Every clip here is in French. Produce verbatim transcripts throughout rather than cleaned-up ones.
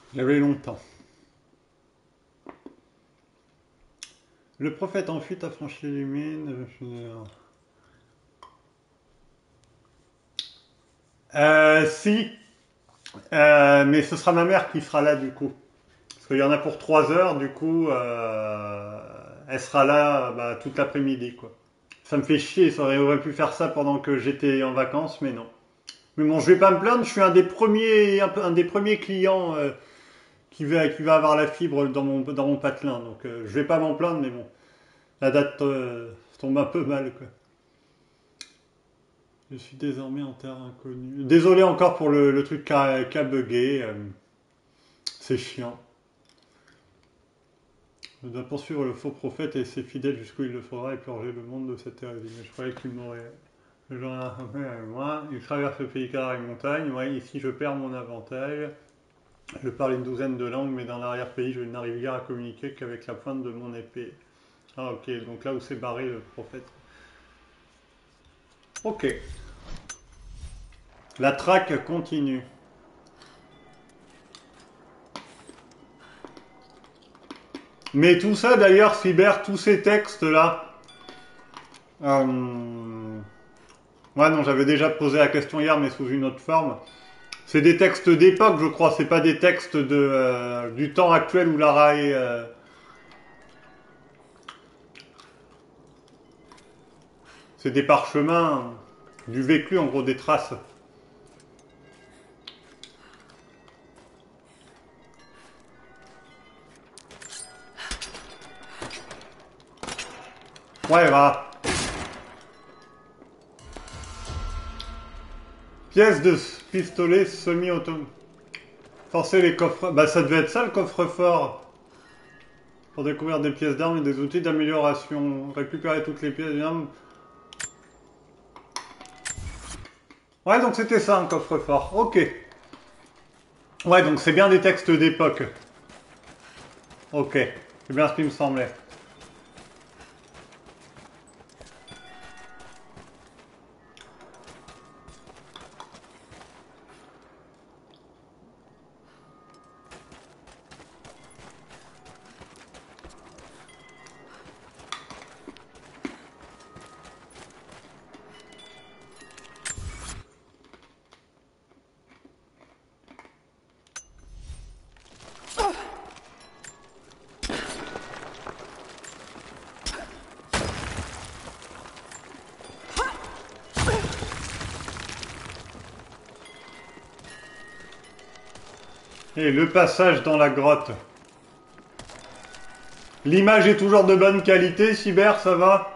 Il y avait longtemps. Le prophète en fuite a franchi les mines. Euh, si, euh, mais ce sera ma mère qui sera là du coup. Parce qu'il y en a pour trois heures, du coup, euh, elle sera là bah, toute l'après-midi, quoi. Ça me fait chier, ça aurait, aurait pu faire ça pendant que j'étais en vacances, mais non. Mais bon, je vais pas me plaindre, je suis un des premiers, un, peu- un des premiers clients euh, qui, va, qui va avoir la fibre dans mon, dans mon patelin. Donc euh, je vais pas m'en plaindre, mais bon, la date euh, tombe un peu mal, quoi. Je suis désormais en terre inconnue. Désolé encore pour le, le truc qui a, qui a bugué, euh, c'est chiant. Je dois poursuivre le faux prophète et ses fidèles jusqu'où il le faudra et purger le monde de cette hérésie. Mais je croyais qu'il m'aurait. J'aurais un peu avec moi. Il traverse le pays car et montagne. Ouais, ici je perds mon avantage. Je parle une douzaine de langues, mais dans l'arrière-pays, je n'arrive guère à communiquer qu'avec la pointe de mon épée. Ah, ok, donc là où s'est barré le prophète. Ok. La traque continue. Mais tout ça, d'ailleurs, Cyber, tous ces textes-là. Euh... Ouais, non, j'avais déjà posé la question hier, mais sous une autre forme. C'est des textes d'époque, je crois. C'est pas des textes de, euh, du temps actuel où Lara est. euh, C'est des parchemins, du vécu, en gros, des traces. Ouais, voilà. Pièce de pistolet semi-autonome. Forcer les coffres. Bah, ça devait être ça le coffre-fort. Pour découvrir des pièces d'armes et des outils d'amélioration. Récupérer toutes les pièces d'armes. Ouais, donc c'était ça un coffre-fort. Ok. Ouais, donc c'est bien des textes d'époque. Ok. C'est bien ce qui me semblait. Et le passage dans la grotte. L'image est toujours de bonne qualité, Cyber, ça va?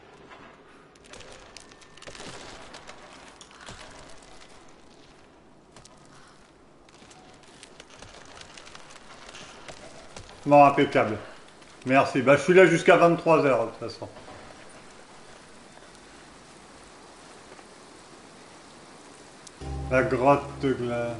Bon, impeccable. Merci. Bah, je suis là jusqu'à vingt-trois heures, de toute façon. La grotte de glace.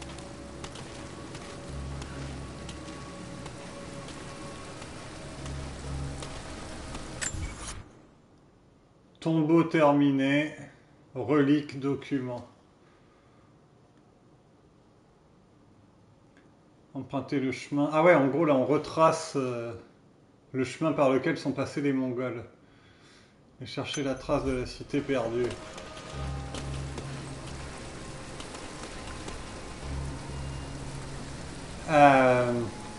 Tombeau terminé. Relique document. Emprunter le chemin. Ah ouais, en gros, là, on retrace euh, le chemin par lequel sont passés les Mongols. Et chercher la trace de la cité perdue. Euh,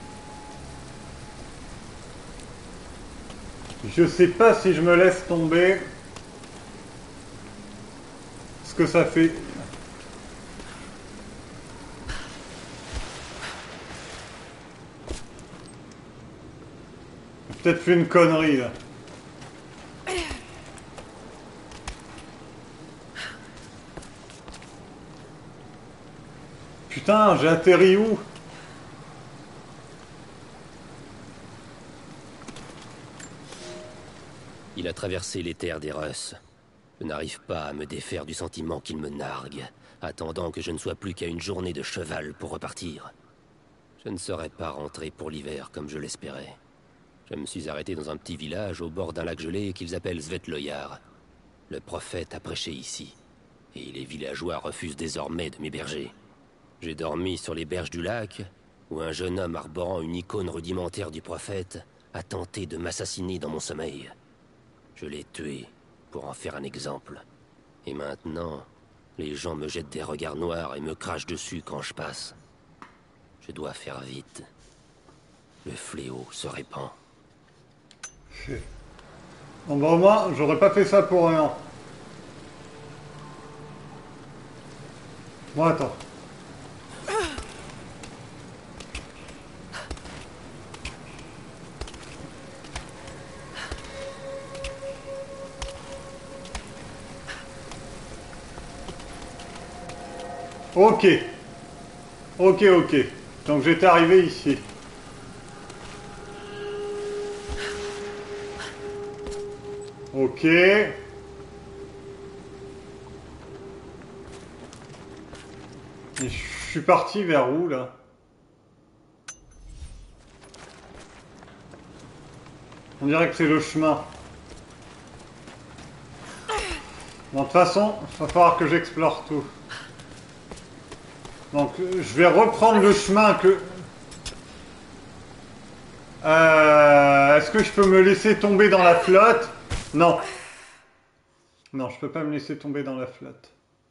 je sais pas si je me laisse tomber. Ce que ça fait. J'ai peut-être fait une connerie là. Putain, j'ai atterri où? Il a traversé les terres des Russes. Je n'arrive pas à me défaire du sentiment qu'il me nargue, attendant que je ne sois plus qu'à une journée de cheval pour repartir. Je ne serais pas rentré pour l'hiver comme je l'espérais. Je me suis arrêté dans un petit village au bord d'un lac gelé qu'ils appellent Svetloyar. Le prophète a prêché ici, et les villageois refusent désormais de m'héberger. J'ai dormi sur les berges du lac, où un jeune homme arborant une icône rudimentaire du prophète a tenté de m'assassiner dans mon sommeil. Je l'ai tué pour en faire un exemple. Et maintenant, les gens me jettent des regards noirs et me crachent dessus quand je passe. Je dois faire vite. Le fléau se répand. Bon bah au moins, j'aurais pas fait ça pour rien. Bon attends. Ok. Ok, ok. Donc j'étais arrivé ici. Ok. Et je suis parti vers où là? On dirait que c'est le chemin. Bon, de toute façon, il va falloir que j'explore tout. Donc, je vais reprendre le chemin que... Euh, Est-ce que je peux me laisser tomber dans la flotte? Non. Non, je peux pas me laisser tomber dans la flotte.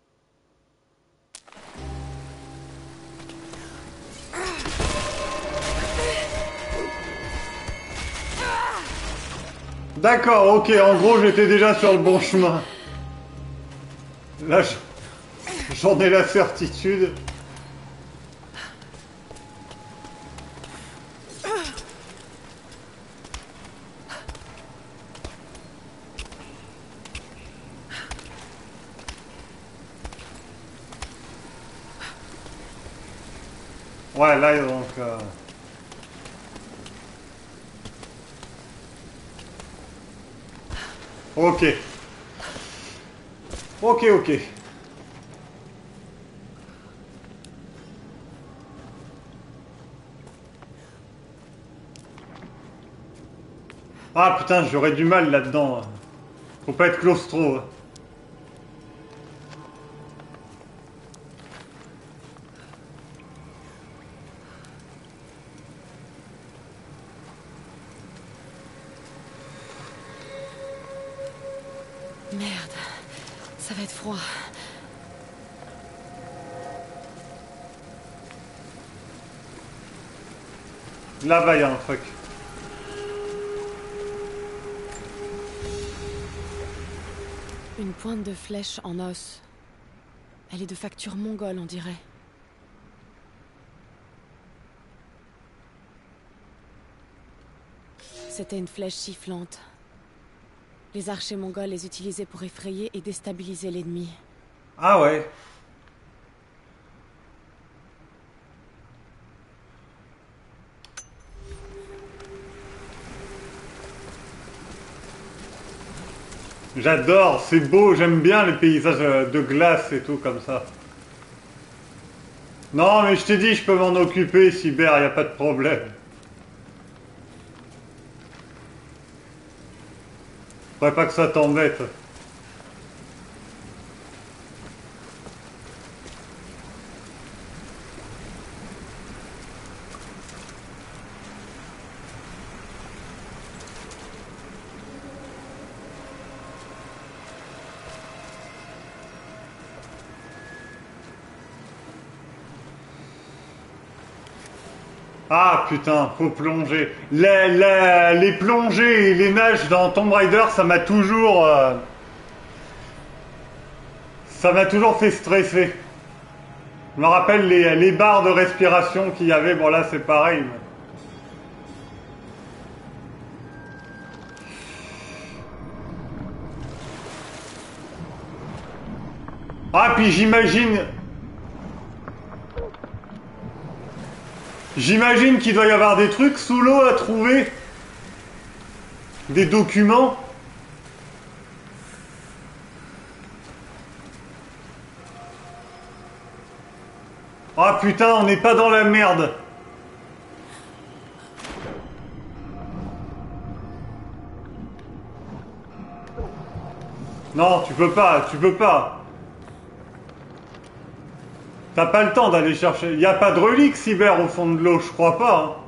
D'accord, ok, en gros, j'étais déjà sur le bon chemin. Là, j'en ai la certitude. Ouais, là, donc... Euh... Ok. Ok, ok. Ah putain, j'aurais du mal là-dedans. Faut pas être claustro. Merde, ça va être froid. Là-bas, il y a un truc. Une pointe de flèche en os. Elle est de facture mongole, on dirait. C'était une flèche sifflante. Les archers mongols les utilisaient pour effrayer et déstabiliser l'ennemi. Ah ouais. J'adore, c'est beau, j'aime bien les paysages de glace et tout comme ça. Non mais je t'ai dit, je peux m'en occuper, Cyber, y a pas de problème. Faudrait pas que ça t'embête. Ah putain, faut plonger. Les, les, les plongées et les nages dans Tomb Raider, ça m'a toujours... Euh, ça m'a toujours fait stresser. Je me rappelle les, les barres de respiration qu'il y avait, bon là c'est pareil. Mais... Ah puis j'imagine... J'imagine qu'il doit y avoir des trucs sous l'eau à trouver. Des documents. Ah putain, on n'est pas dans la merde. Non, tu peux pas, tu peux pas. T'as pas le temps d'aller chercher. Y a pas de relique cyber au fond de l'eau, je crois pas. Hein.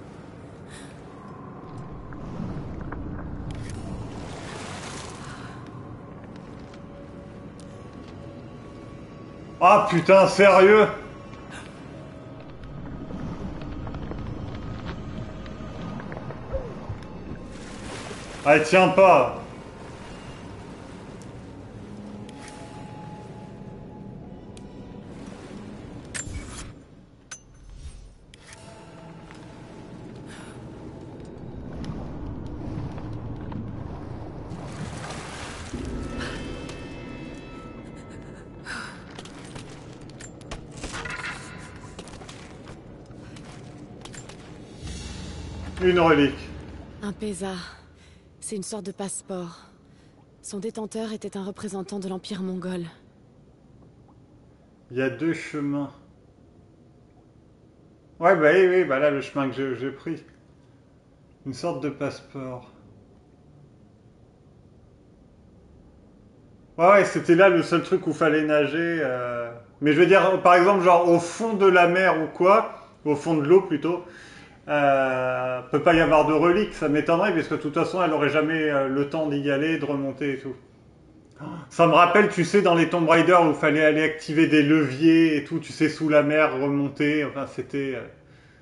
Ah putain, sérieux? Ah, elle tient pas. Une relique. Un Pesa. C'est une sorte de passeport. Son détenteur était un représentant de l'Empire mongol. Il y a deux chemins. Ouais, bah oui, oui, bah là, le chemin que j'ai- j'ai pris. Une sorte de passeport. Ouais, ouais, c'était là le seul truc où fallait nager. euh. Mais je veux dire, par exemple, genre au fond de la mer ou quoi, au fond de l'eau plutôt, euh, peut pas y avoir de reliques, ça m'étonnerait, parce que de toute façon, elle aurait jamais euh, le temps d'y aller, de remonter et tout. Ça me rappelle, tu sais, dans les Tomb Raider où il fallait aller activer des leviers et tout, tu sais, sous la mer, remonter, enfin, c'était... euh,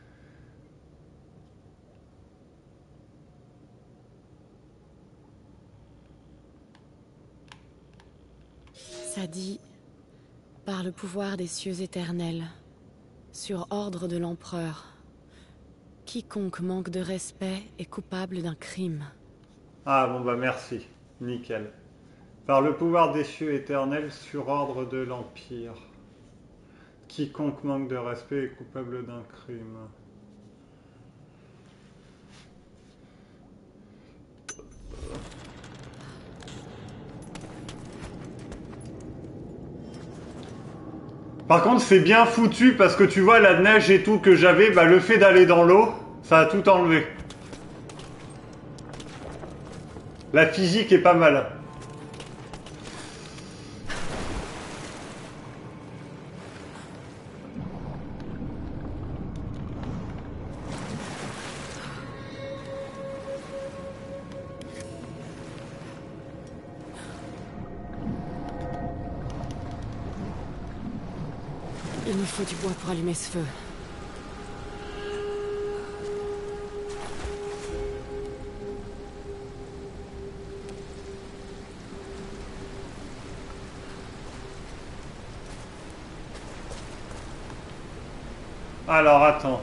Ça dit, par le pouvoir des cieux éternels, sur ordre de l'empereur, quiconque manque de respect est coupable d'un crime. Ah bon bah merci, nickel. Par le pouvoir des cieux éternels, sur ordre de l'Empire. Quiconque manque de respect est coupable d'un crime. Par contre, c'est bien foutu parce que tu vois la neige et tout que j'avais, bah le fait d'aller dans l'eau, ça a tout enlevé. La physique est pas mal. Il nous faut du bois pour allumer ce feu. Alors attends.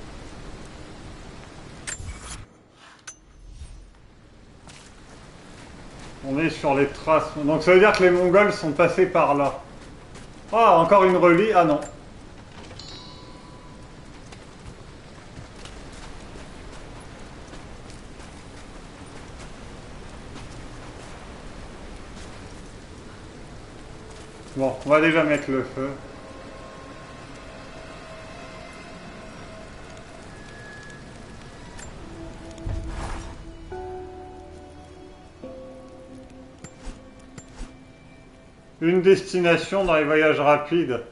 On est sur les traces. Donc ça veut dire que les Mongols sont passés par là. Ah, encore une relique. Ah non. Bon, on va déjà mettre le feu. Une destination dans les voyages rapides.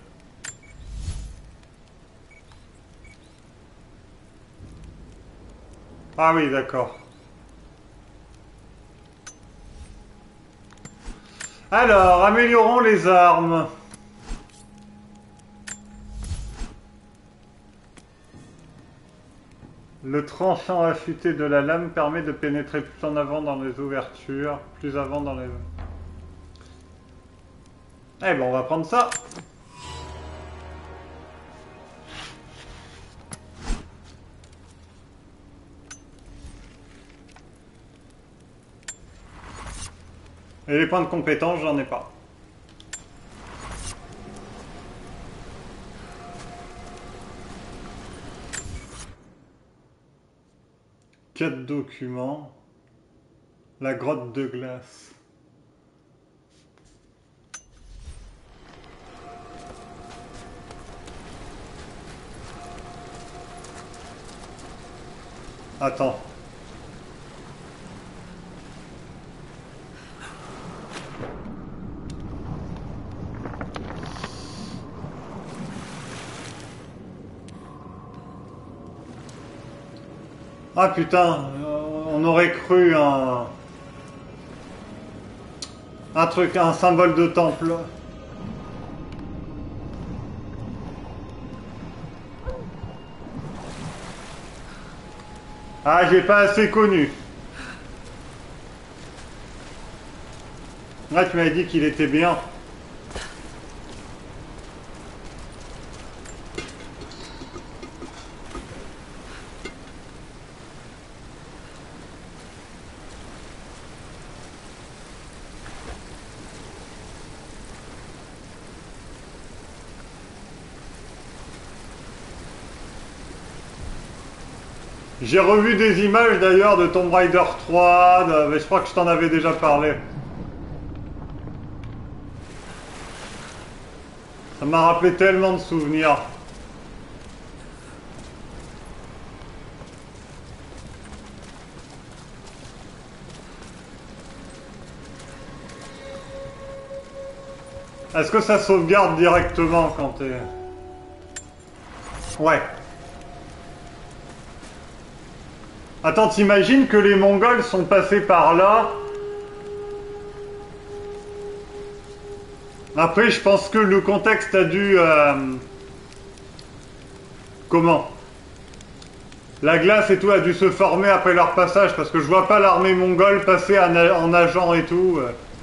Ah oui, d'accord. Alors, améliorons les armes. Le tranchant affûté de la lame permet de pénétrer plus en avant dans les ouvertures, plus avant dans les... Eh ben, on va prendre ça. Et les points de compétence, j'en ai pas. Quatre documents. La grotte de glace. Attends. Ah putain, on aurait cru un... Un truc, un symbole de temple. Ah, j'ai pas assez connu. Là, tu m'avais dit qu'il était bien. J'ai revu des images d'ailleurs de Tomb Raider trois, de... mais je crois que je t'en avais déjà parlé. Ça m'a rappelé tellement de souvenirs. Est-ce que ça sauvegarde directement quand t'es... Ouais. Attends, t'imagines que les Mongols sont passés par là? Après, je pense que le contexte a dû... Euh... Comment? La glace et tout a dû se former après leur passage, parce que je vois pas l'armée mongole passer en, en nageant et tout.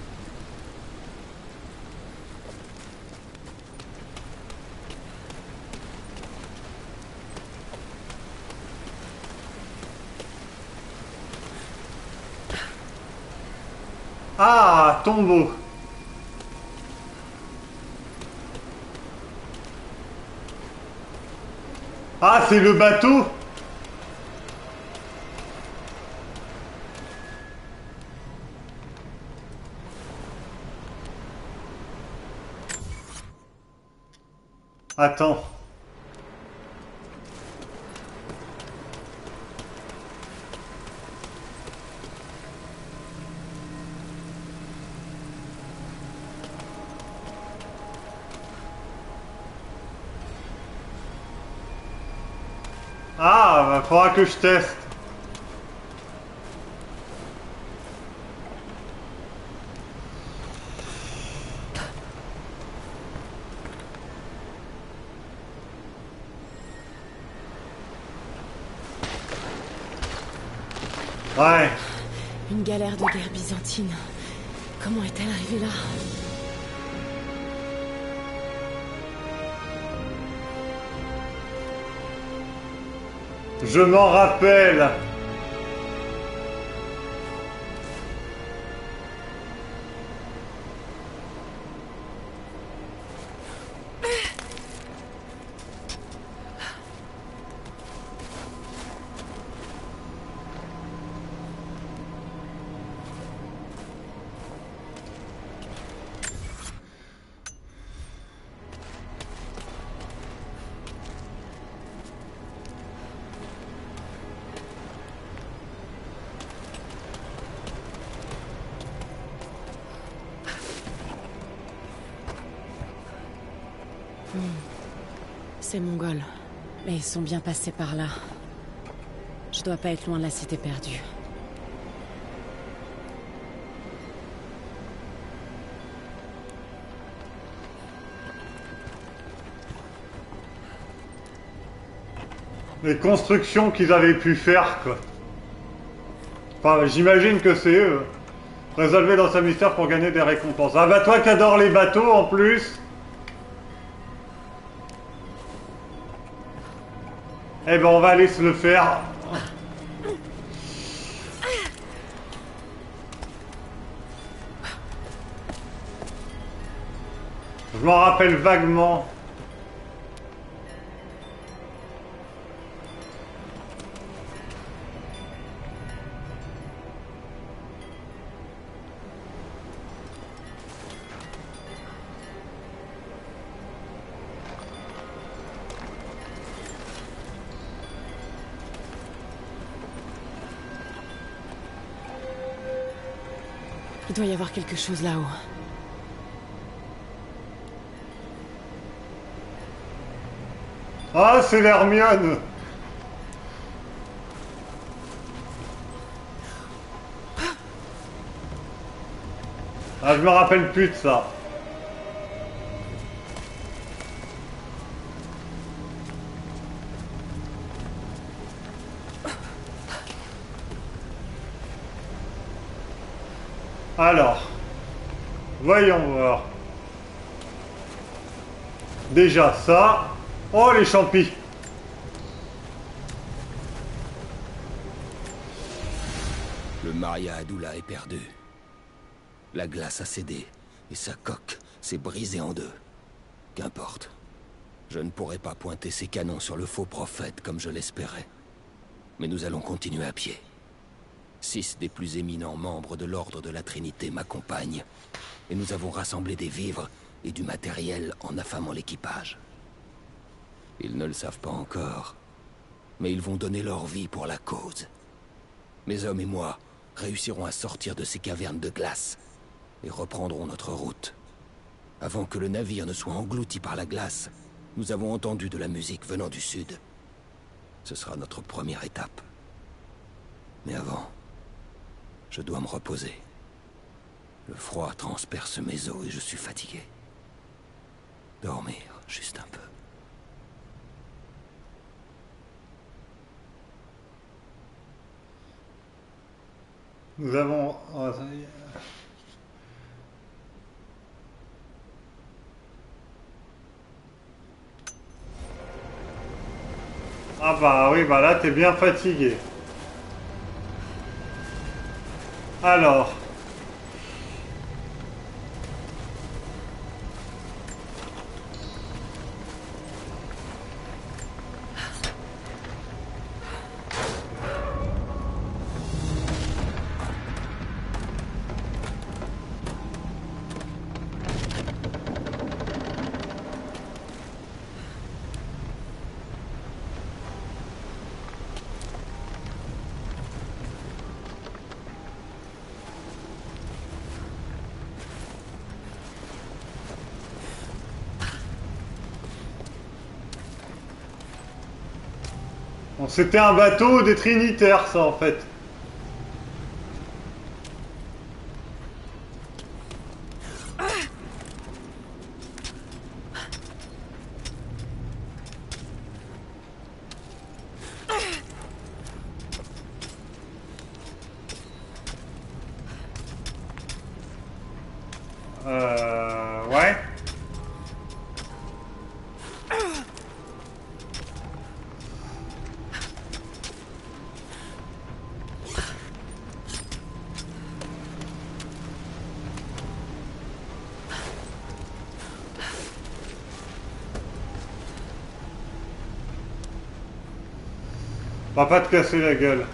Ah, tombeau. Ah, c'est le bateau? Attends. Ah, bah, faudra que je teste. Ouais. Une galère de guerre byzantine. Comment est-elle arrivée là? Je m'en rappelle. Ces Mongols. Mais ils sont bien passés par là. Je dois pas être loin de la cité perdue. Les constructions qu'ils avaient pu faire, quoi. Enfin, j'imagine que c'est eux. Résolver dans sa mystère pour gagner des récompenses. Ah bah toi qui adore les bateaux en plus. Eh ben on va aller se le faire. Je m'en rappelle vaguement. Il doit y avoir quelque chose là-haut. Ah, c'est l'Hermione. Ah, je me rappelle plus de ça. Alors, voyons voir. Déjà ça. Oh, les champis. Le Maria Adula est perdu. La glace a cédé, et sa coque s'est brisée en deux. Qu'importe. Je ne pourrai pas pointer ces canons sur le faux prophète comme je l'espérais. Mais nous allons continuer à pied. Six des plus éminents membres de l'Ordre de la Trinité m'accompagnent. Et nous avons rassemblé des vivres et du matériel en affamant l'équipage. Ils ne le savent pas encore, mais ils vont donner leur vie pour la cause. Mes hommes et moi réussirons à sortir de ces cavernes de glace et reprendrons notre route. Avant que le navire ne soit englouti par la glace, nous avons entendu de la musique venant du sud. Ce sera notre première étape. Mais avant, je dois me reposer. Le froid transperce mes os et je suis fatigué. Dormir, juste un peu. Nous avons... Ah bah oui, bah là t'es bien fatigué. Alors... Bon, c'était un bateau des Trinitaires, ça, en fait. Euh... Ouais. Va pas te casser la gueule.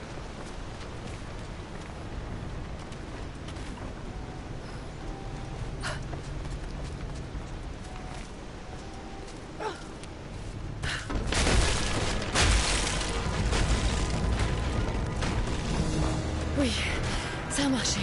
Oui, ça a marché.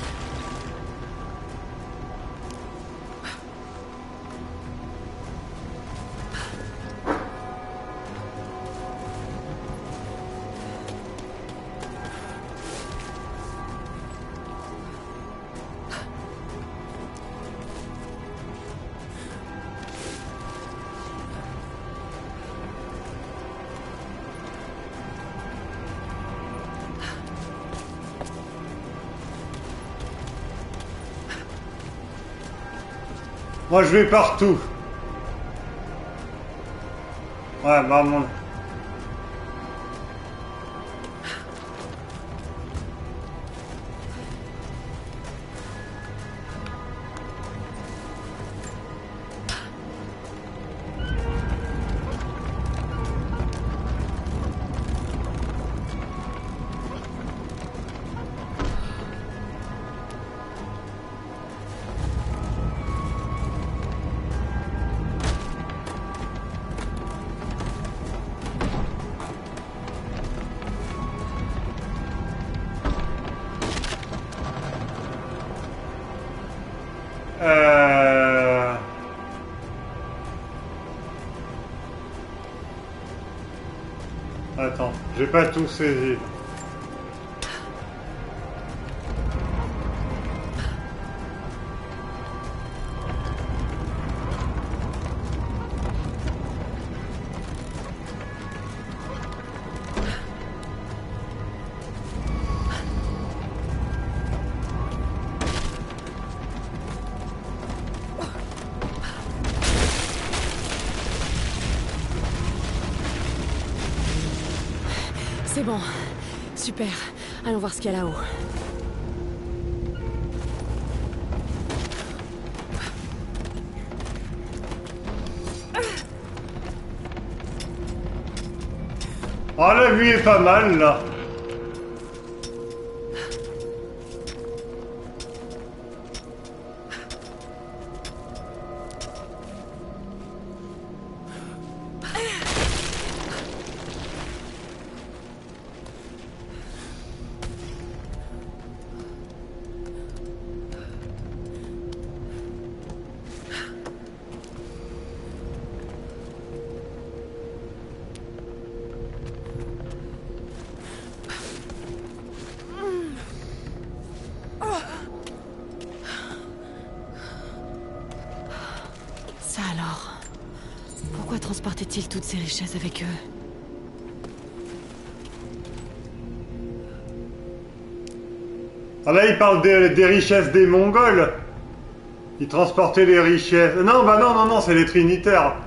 Moi, je vais partout. Ouais, bah mon... Euh... Attends, j'ai pas tout saisi. C'est bon. Super. Allons voir ce qu'il y a là-haut. Oh, la vue est pas mal, là. Ça alors. Pourquoi transportaient-ils toutes ces richesses avec eux? Ah là, il parle des, des richesses des Mongols. Ils transportaient les richesses... Non, bah non, non, non, c'est les Trinitaires.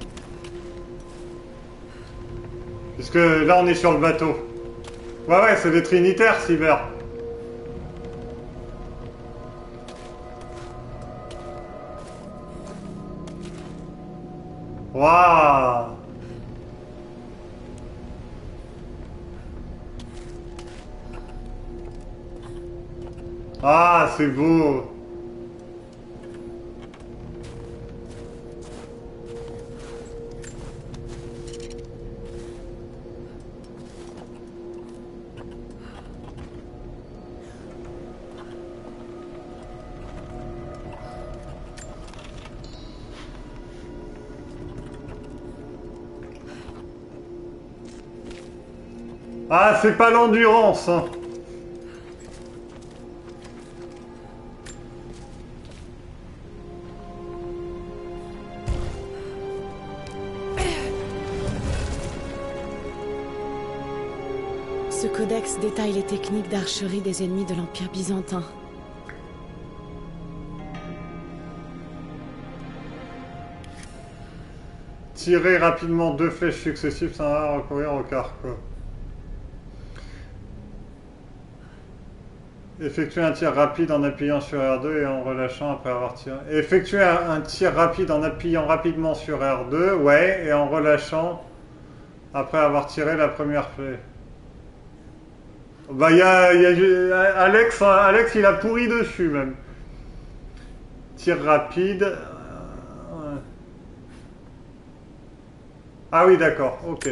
Parce que là, on est sur le bateau. Ouais, ouais, c'est les Trinitaires, Cyber. Waouh! Ah, c'est beau! Ah, c'est pas l'endurance, hein. Ce codex détaille les techniques d'archerie des ennemis de l'Empire byzantin. Tirer rapidement deux flèches successives sans recourir au carquois. Effectuer un tir rapide en appuyant sur R deux et en relâchant après avoir tiré. Effectuer un, un tir rapide en appuyant rapidement sur R deux, ouais, et en relâchant après avoir tiré la première flèche. Bah, il y a, y a Alex, Alex, il a pourri dessus même. Tir rapide. Euh, ouais. Ah oui, d'accord, ok.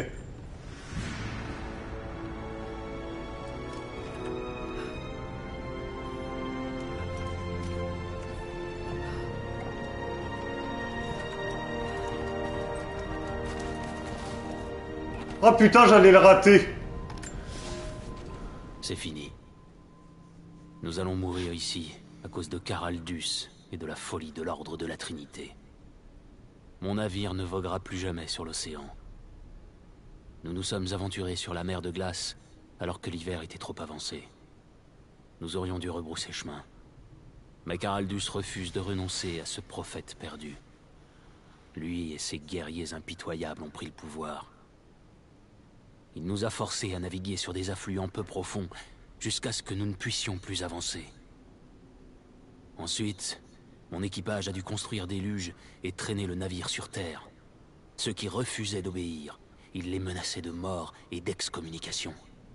Oh putain, j'allais le rater. C'est fini. Nous allons mourir ici, à cause de Caraldus et de la folie de l'Ordre de la Trinité. Mon navire ne voguera plus jamais sur l'océan. Nous nous sommes aventurés sur la mer de glace, alors que l'hiver était trop avancé. Nous aurions dû rebrousser chemin. Mais Caraldus refuse de renoncer à ce prophète perdu. Lui et ses guerriers impitoyables ont pris le pouvoir. Il nous a forcés à naviguer sur des affluents peu profonds, jusqu'à ce que nous ne puissions plus avancer. Ensuite, mon équipage a dû construire des luges et traîner le navire sur terre. Ceux qui refusaient d'obéir, il les menaçait de mort et d'excommunication.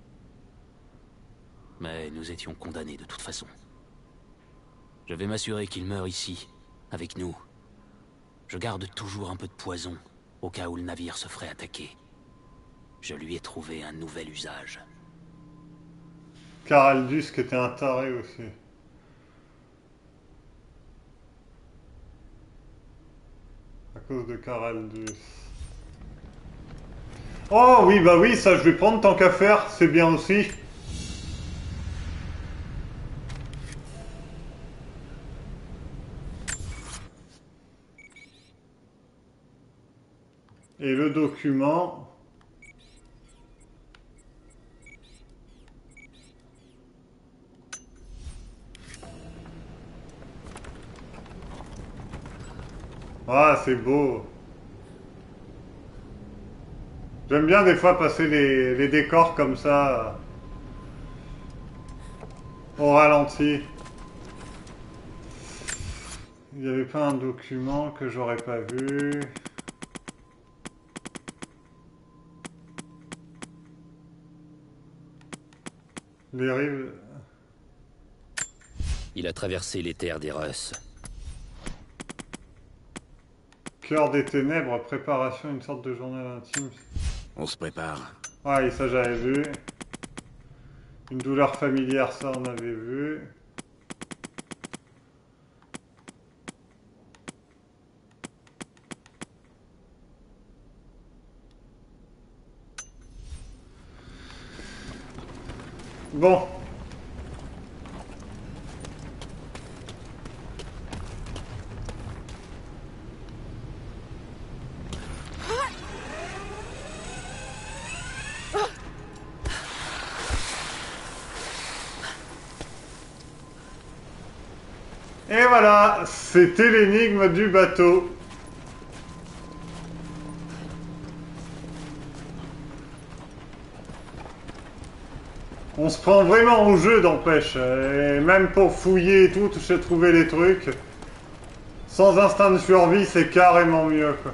Mais nous étions condamnés de toute façon. Je vais m'assurer qu'il meure ici, avec nous. Je garde toujours un peu de poison, au cas où le navire se ferait attaquer. Je lui ai trouvé un nouvel usage. Caraldus qui était un taré aussi. À cause de Caraldus. Oh oui, bah oui, ça je vais prendre tant qu'à faire, c'est bien aussi. Et le document... Ah, c'est beau. J'aime bien des fois passer les, les décors comme ça euh, au ralenti. Il n'y avait pas un document que j'aurais pas vu. Les rives... Il a traversé les terres des Russ. Cœur des ténèbres, préparation, une sorte de journal intime. On se prépare. Ouais, ça j'avais vu. Une douleur familière, ça on avait vu. Bon. Et voilà, c'était l'énigme du bateau. On se prend vraiment au jeu, d'empêche. Et même pour fouiller et tout, trouver les trucs. Sans instinct de survie, c'est carrément mieux, quoi.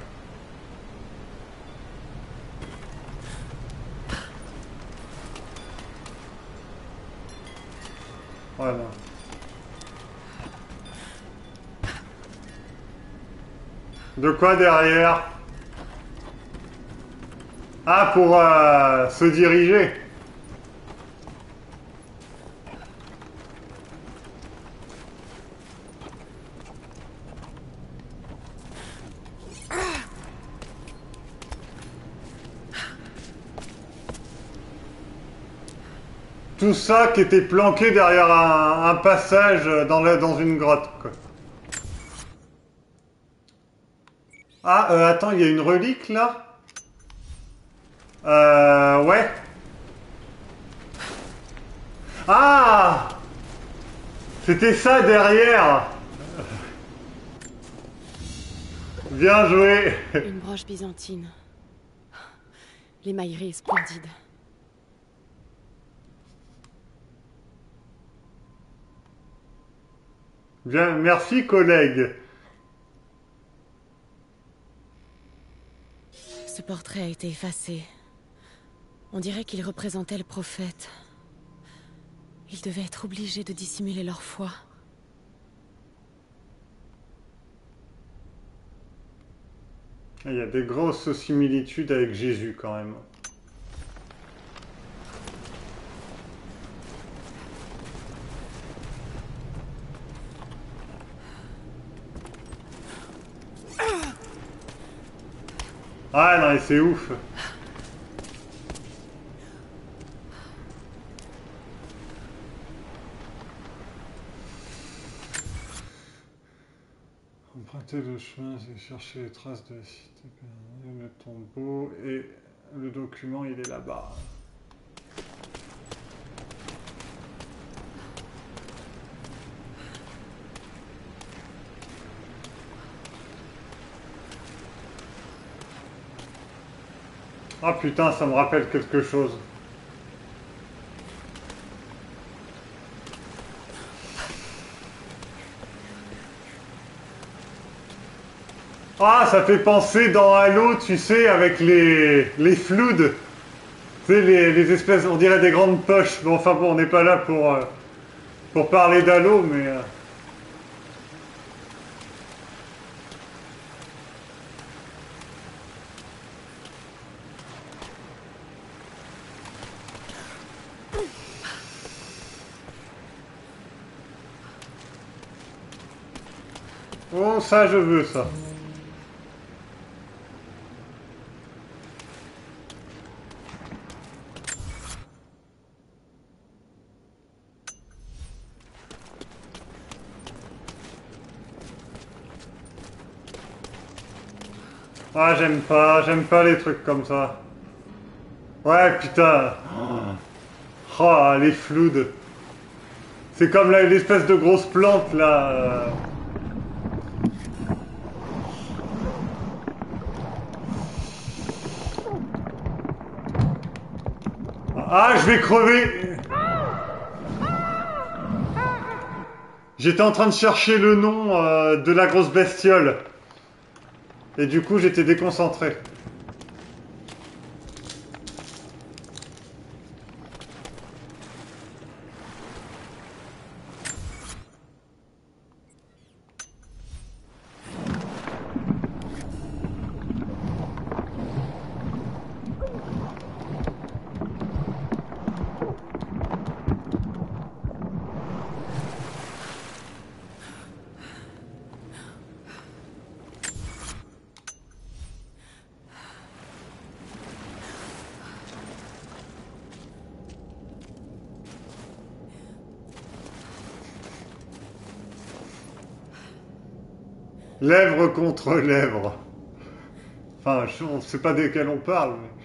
Voilà. De quoi derrière? Ah, pour euh, se diriger. Tout ça qui était planqué derrière un, un passage dans, la, dans une grotte, quoi. Ah, euh, attends, il y a une relique, là? Euh, ouais. Ah! C'était ça, derrière! Bien joué! Une broche byzantine. L'émaillerie est splendide. Bien, merci, collègue. Ce portrait a été effacé. On dirait qu'il représentait le prophète. Ils devaient être obligés de dissimuler leur foi. Il y a des grosses similitudes avec Jésus, quand même. Ah non, c'est ouf. Emprunter le chemin, c'est chercher les traces de la cité, le tombeau, et le document, il est là-bas. Ah putain, ça me rappelle quelque chose. Ah, ça fait penser dans Halo, tu sais, avec les, les floudes. Tu sais, les, les espèces, on dirait des grandes poches. Bon, enfin bon, on n'est pas là pour, euh, pour parler d'Halo, mais... Euh... Oh, ça, je veux, ça. Ah, j'aime pas, j'aime pas les trucs comme ça. Ouais, putain. Oh, les floudes. C'est comme l'espèce de grosse plante, là. Euh... Ah, je vais crever. J'étais en train de chercher le nom euh, de la grosse bestiole. Et du coup, j'étais déconcentré. Lèvre contre lèvre. Enfin, je- on ne sait pas desquels on parle. mais-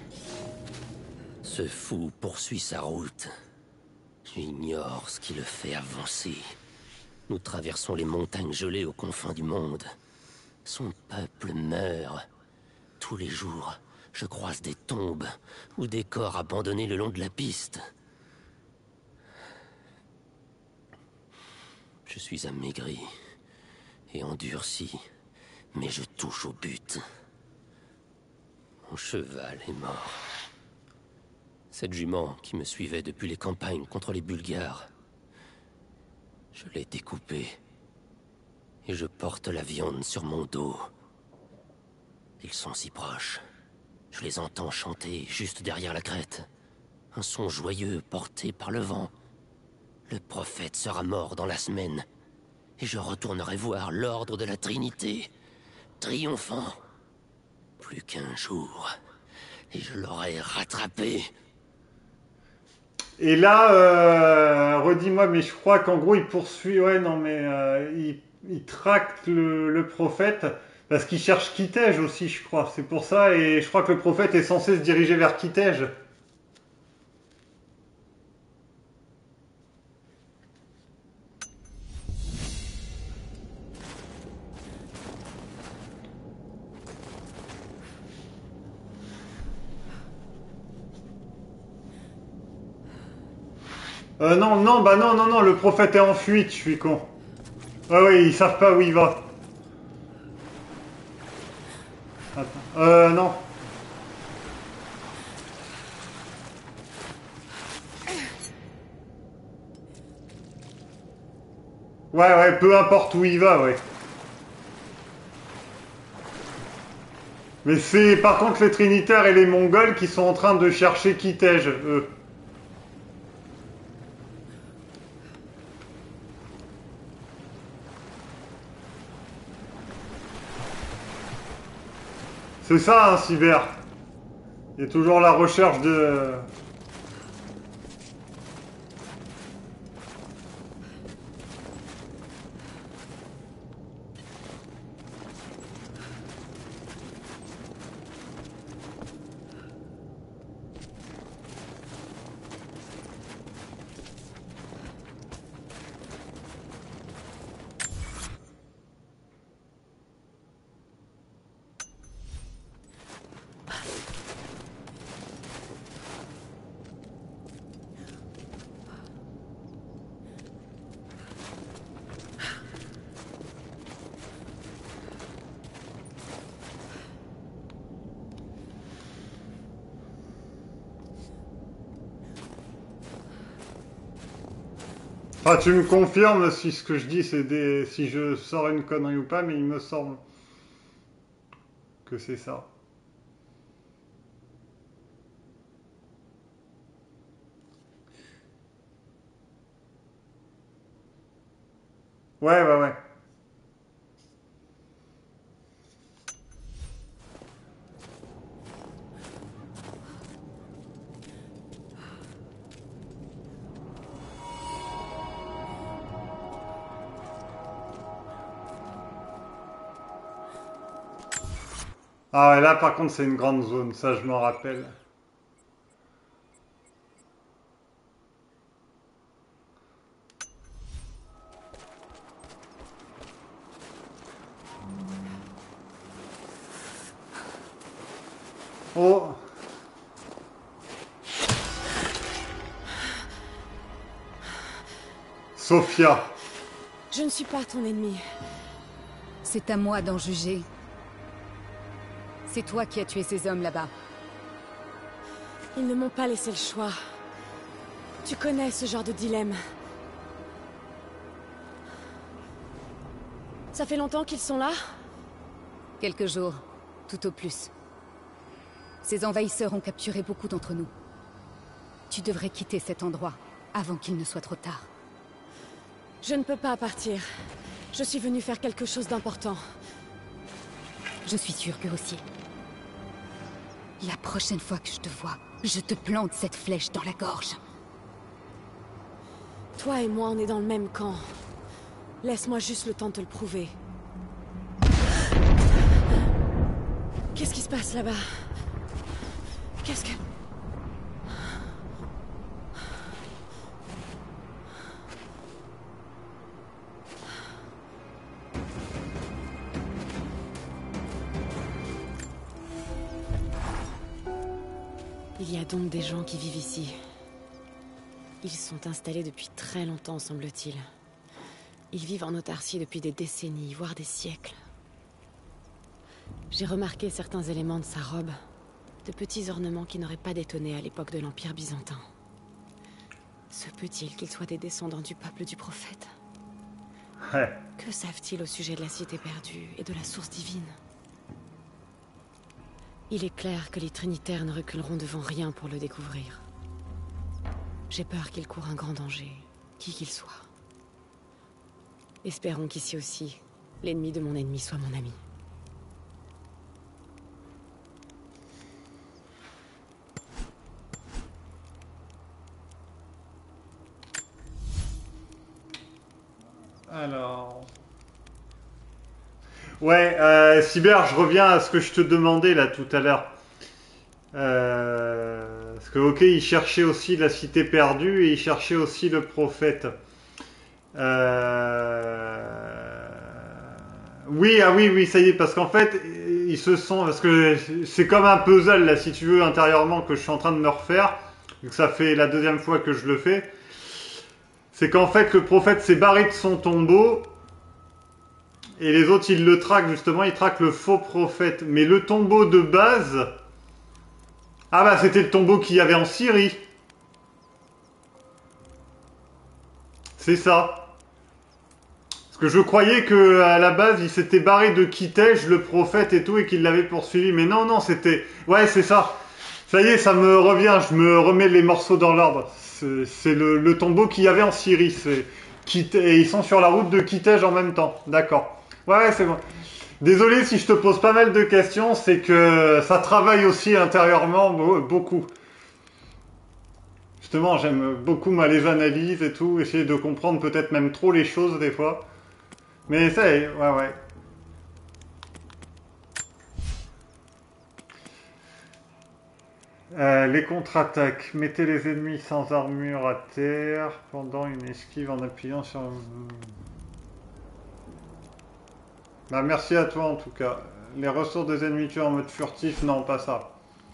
Ce fou poursuit sa route. J'ignore ce qui le fait avancer. Nous traversons les montagnes gelées aux confins du monde. Son peuple meurt. Tous les jours, je croise des tombes ou des corps abandonnés le long de la piste. Je suis amaigri et endurci, mais je touche au but. Mon cheval est mort. Cette jument qui me suivait depuis les campagnes contre les Bulgares. Je l'ai découpée. Et je porte la viande sur mon dos. Ils sont si proches. Je les entends chanter juste derrière la crête. Un son joyeux porté par le vent. Le prophète sera mort dans la semaine. Et je retournerai voir l'ordre de la Trinité. Triomphant. Plus qu'un jour. Et je l'aurai rattrapé. Et là, euh, redis-moi, mais je crois qu'en gros, il poursuit. Ouais, non, mais euh, il, il traque le, le prophète parce qu'il cherche Kitej aussi, je crois. C'est pour ça, et je crois que le prophète est censé se diriger vers Kitej. Euh, non, non, bah non, non, non, le prophète est en fuite, je suis con. Ouais, ouais, ils savent pas où il va. Attends. Euh, non. Ouais, ouais, peu importe où il va, ouais. Mais c'est par contre les Trinitaires et les Mongols qui sont en train de chercher Kitej, eux. C'est ça, hein, Cyber. Il y a toujours la recherche de... Enfin, tu me confirmes si ce que je dis, c'est des... si je sors une connerie ou pas, mais il me semble que c'est ça. Ouais, ouais, ouais. Ah ouais, là par contre c'est une grande zone, ça je m'en rappelle. Oh, Sophia. Je ne suis pas ton ennemi. C'est à moi d'en juger. C'est toi qui as tué ces hommes là-bas. Ils ne m'ont pas laissé le choix. Tu connais ce genre de dilemme. Ça fait longtemps qu'ils sont là? Quelques jours, tout au plus. Ces envahisseurs ont capturé beaucoup d'entre nous. Tu devrais quitter cet endroit, avant qu'il ne soit trop tard. Je ne peux pas partir. Je suis venue faire quelque chose d'important. Je suis sûre que aussi. La prochaine fois que je te vois, je te plante cette flèche dans la gorge. Toi et moi, on est dans le même camp. Laisse-moi juste le temps de te le prouver. Qu'est-ce qui se passe là-bas? Qu'est-ce que... Il y a donc des gens qui vivent ici. Ils sont installés depuis très longtemps, semble-t-il. Ils vivent en autarcie depuis des décennies, voire des siècles. J'ai remarqué certains éléments de sa robe. De petits ornements qui n'auraient pas détonné à l'époque de l'Empire byzantin. Se peut-il qu'ils soient des descendants du peuple du prophète? Ouais. Que savent-ils au sujet de la cité perdue et de la source divine? Il est clair que les Trinitaires ne reculeront devant rien pour le découvrir. J'ai peur qu'ils courent un grand danger, qui qu'il soit. Espérons qu'ici aussi, l'ennemi de mon ennemi soit mon ami. Alors... Ouais, euh, Cyber, je reviens à ce que je te demandais là tout à l'heure. Euh, parce que, ok, il cherchait aussi la cité perdue et il cherchait aussi le prophète. Euh... Oui, ah oui, oui, ça y est, parce qu'en fait, ils se sont... Parce que c'est comme un puzzle, là, si tu veux, intérieurement, que je suis en train de me refaire. Donc ça fait la deuxième fois que je le fais. C'est qu'en fait, le prophète s'est barré de son tombeau. Et les autres, ils le traquent, justement. Ils traquent le faux prophète. Mais le tombeau de base... Ah bah, c'était le tombeau qu'il y avait en Syrie. C'est ça. Parce que je croyais que à la base, il s'était barré de Kitej, le prophète et tout, et qu'il l'avait poursuivi. Mais non, non, c'était... Ouais, c'est ça. Ça y est, ça me revient. Je me remets les morceaux dans l'ordre. C'est le, le tombeau qu'il y avait en Syrie. C'est et ils sont sur la route de Kitej en même temps. D'accord. Ouais, ouais, c'est bon. Désolé si je te pose pas mal de questions. C'est que ça travaille aussi intérieurement beaucoup. Justement, j'aime beaucoup moi, les analyses et tout. Essayer de comprendre peut-être même trop les choses des fois. Mais ça y est, ouais, ouais. Euh, les contre-attaques. Mettez les ennemis sans armure à terre pendant une esquive en appuyant sur... Bah, merci à toi en tout cas. Les ressources des ennemis tués en mode furtif, non, pas ça.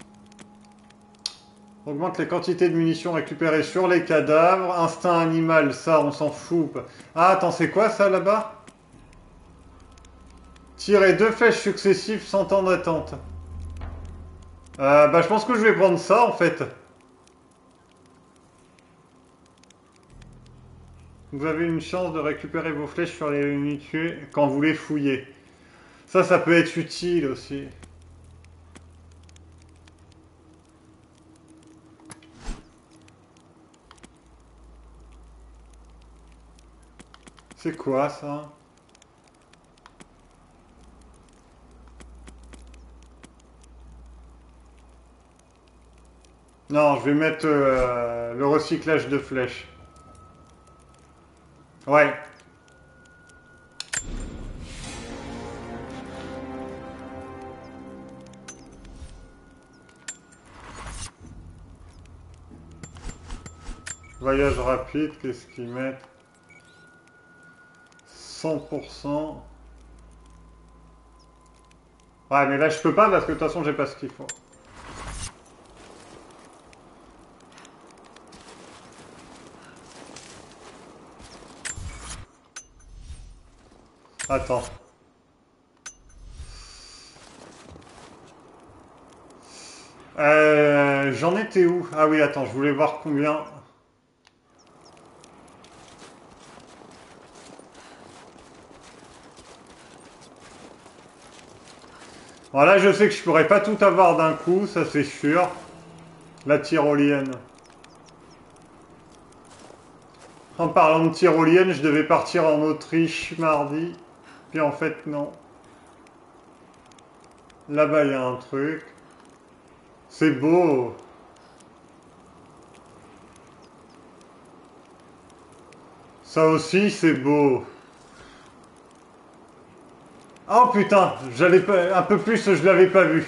Augmente les quantités de munitions récupérées sur les cadavres. Instinct animal, ça, on s'en fout. Ah, attends, c'est quoi ça là-bas? Tirer deux flèches successives sans temps d'attente. Euh, bah, je pense que je vais prendre ça, en fait. Vous avez une chance de récupérer vos flèches sur les ennemis tués quand vous les fouillez. Ça, ça peut être utile aussi. C'est quoi, ça? Non, je vais mettre euh, le recyclage de flèches. Ouais. Voyage rapide, qu'est-ce qu'ils mettent? cent pour cent. Ouais, mais là, je peux pas parce que de toute façon, j'ai pas ce qu'il faut. Attends. Euh, j'en étais où? Ah oui, attends, je voulais voir combien... Bon, là, je sais que je pourrais pas tout avoir d'un coup, ça c'est sûr. La tyrolienne. En parlant de tyrolienne, je devais partir en Autriche mardi. Puis en fait, non. Là-bas, il y a un truc. C'est beau. Ça aussi, c'est beau. Oh putain, j'allais pas... un peu plus, je l'avais pas vu.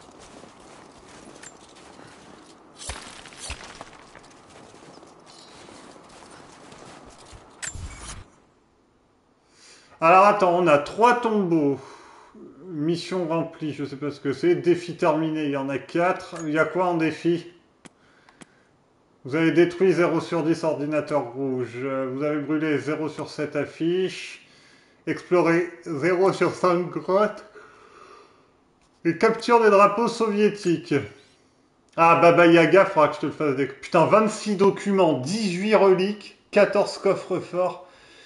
Alors attends, on a trois tombeaux. Mission remplie, je sais pas ce que c'est. Défi terminé, il y en a quatre. Il y a quoi en défi? Vous avez détruit zéro sur dix ordinateur rouge. Vous avez brûlé zéro sur sept affiches. Exploré zéro sur cinq grottes. Et capture des drapeaux soviétiques. Ah, Baba Yaga, faudra que je te le fasse des... Putain, vingt-six documents, dix-huit reliques, quatorze coffres forts,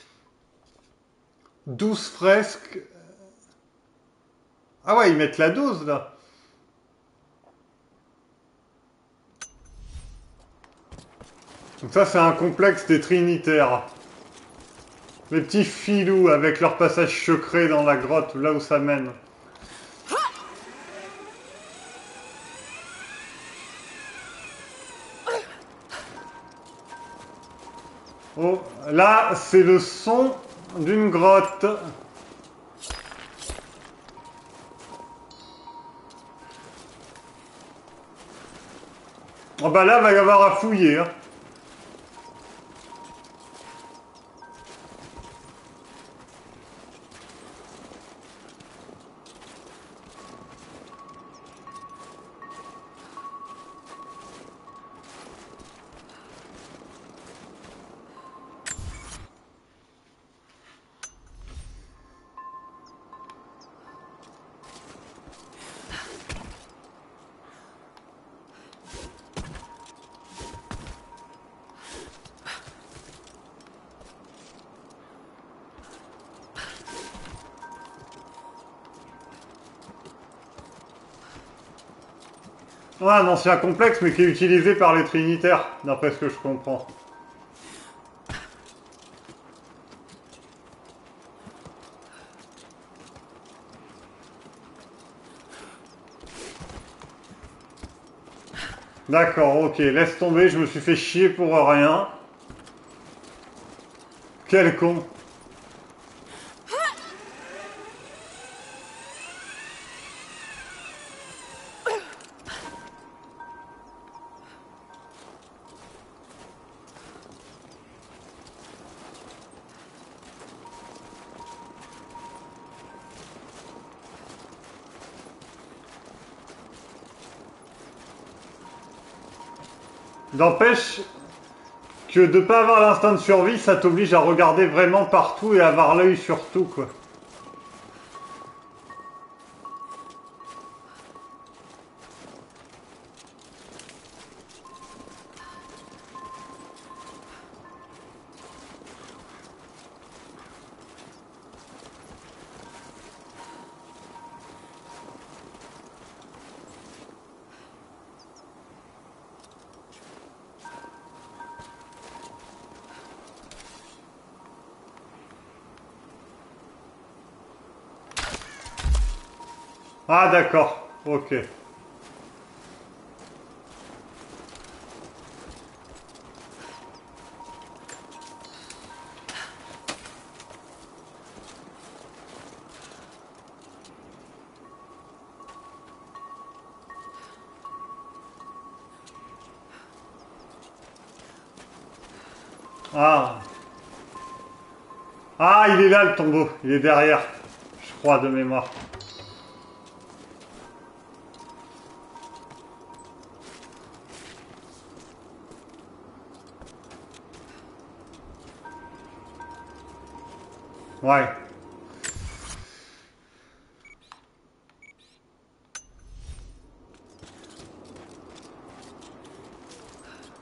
douze fresques. Ah ouais, ils mettent la dose, là. Donc ça, c'est un complexe des Trinitaires. Les petits filous avec leur passage secret dans la grotte, là où ça mène. Oh, là, c'est le son d'une grotte. Oh bah là, va y avoir à fouiller, hein. Ouais, un ancien complexe, mais qui est utilisé par les Trinitaires, d'après ce que je comprends. D'accord, ok, laisse tomber, je me suis fait chier pour rien. Quel con. N'empêche que de pas avoir l'instinct de survie, ça t'oblige à regarder vraiment partout et à avoir l'œil sur tout, quoi. Ah d'accord, ok. Ah. Ah, il est là le tombeau, il est derrière, je crois de mémoire. Ouais.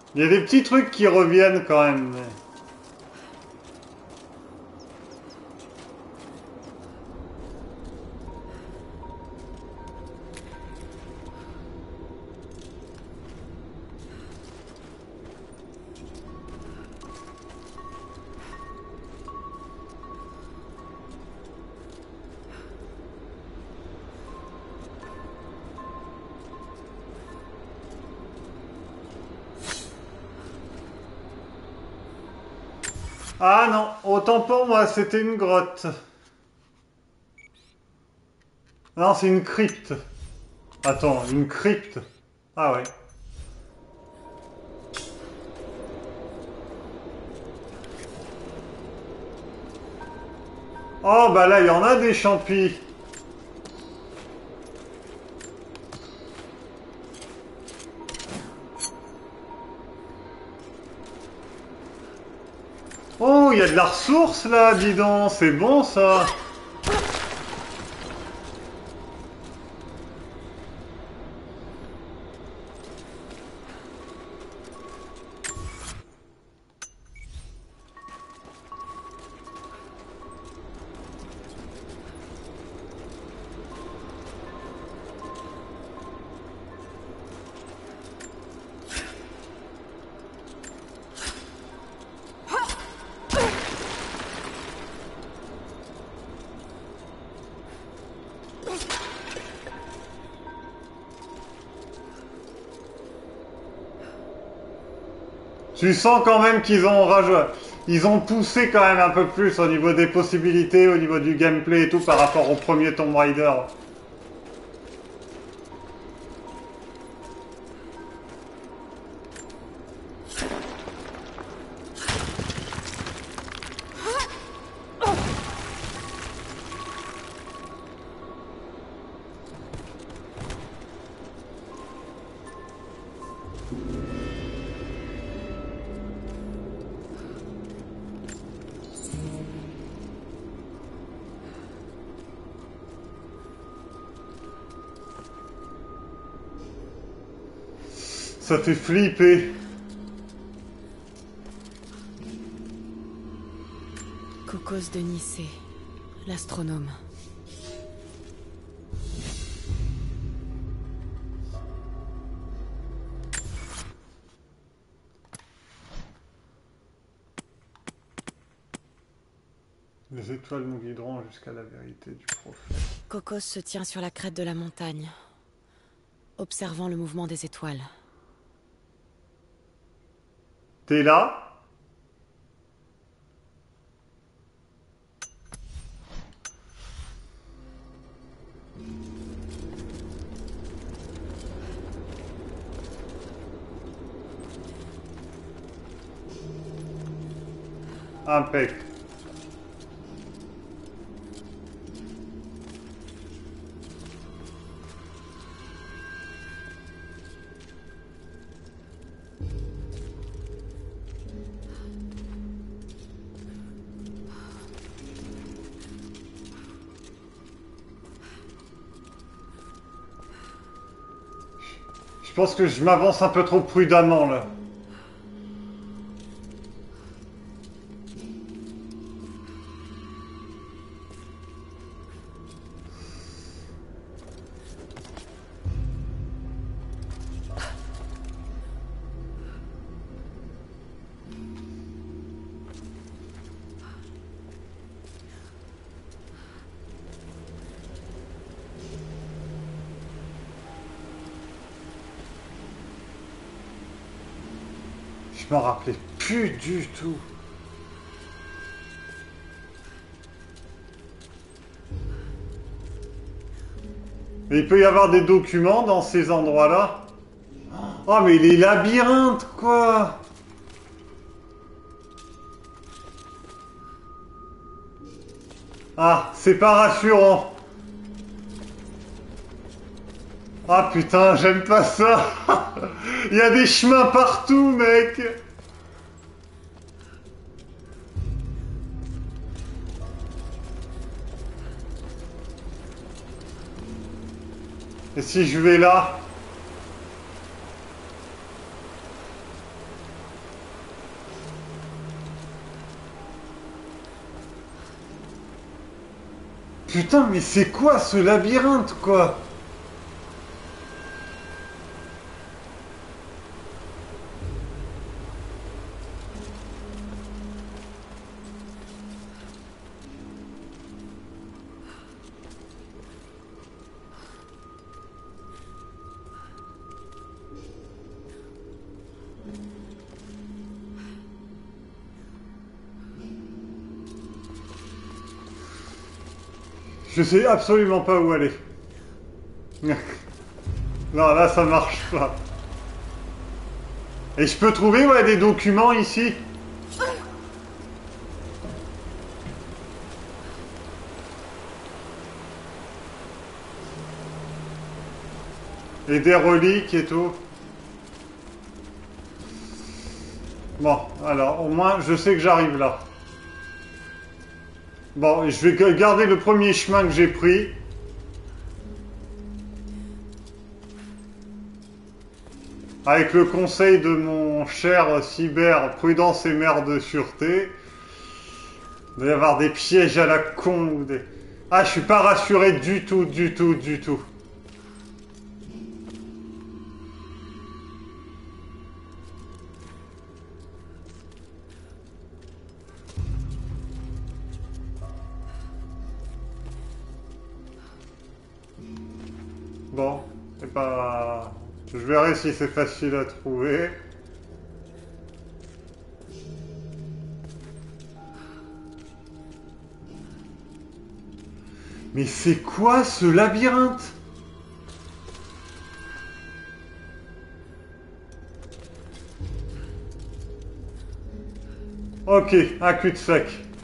Il y a des petits trucs qui reviennent quand même. Mais... Ah non, autant pour moi, c'était une grotte. Non, c'est une crypte. Attends, une crypte. Ah ouais. Oh bah là, il y en a des champis. Oh, il y a de la ressource là, dis donc, c'est bon ça. Tu sens quand même qu'ils ont rajouté, ils ont poussé quand même un peu plus au niveau des possibilités, au niveau du gameplay et tout par rapport au premier Tomb Raider. Ça fait flipper. Cocos de Nicée, l'astronome. Les étoiles nous guideront jusqu'à la vérité du prophète. Cocos se tient sur la crête de la montagne, observant le mouvement des étoiles. T'es là? Impec. Je pense que je m'avance un peu trop prudemment là. Je m'en rappelais plus du tout. Et il peut y avoir des documents dans ces endroits-là. Oh, mais les labyrinthes, quoi! Ah, c'est pas rassurant. Ah putain, j'aime pas ça. Il y a des chemins partout, mec. Et si je vais là? Putain, mais c'est quoi ce labyrinthe, quoi? Je sais absolument pas où aller. Non, là, ça marche pas. Et je peux trouver, ouais, des documents ici. Et des reliques et tout. Bon, alors, au moins, je sais que j'arrive là. Bon, je vais garder le premier chemin que j'ai pris. Avec le conseil de mon cher cyber, prudence et mère de sûreté. Il doit y avoir des pièges à la con ou des... Ah, je suis pas rassuré du tout, du tout, du tout. Bon, c'est pas... Je verrai si c'est facile à trouver. Mais c'est quoi ce labyrinthe? Ok, un cul-de-sac.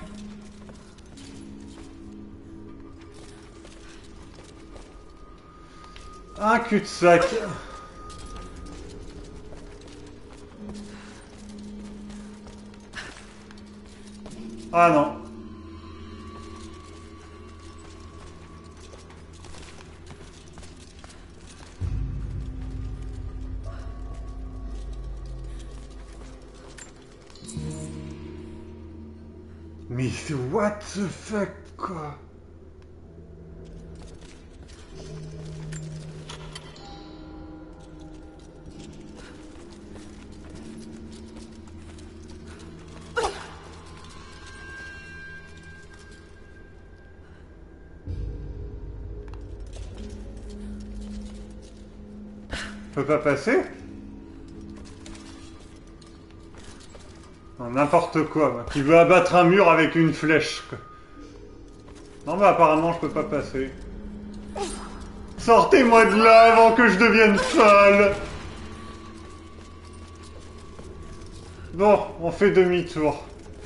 Un cul-de-sac. Ah non. Mais what the fuck, quoi? Je peux pas passer? N'importe quoi, moi. Qui veut abattre un mur avec une flèche, quoi. Non, mais apparemment, je peux pas passer. Sortez-moi de là avant que je devienne folle! Bon, on fait demi-tour.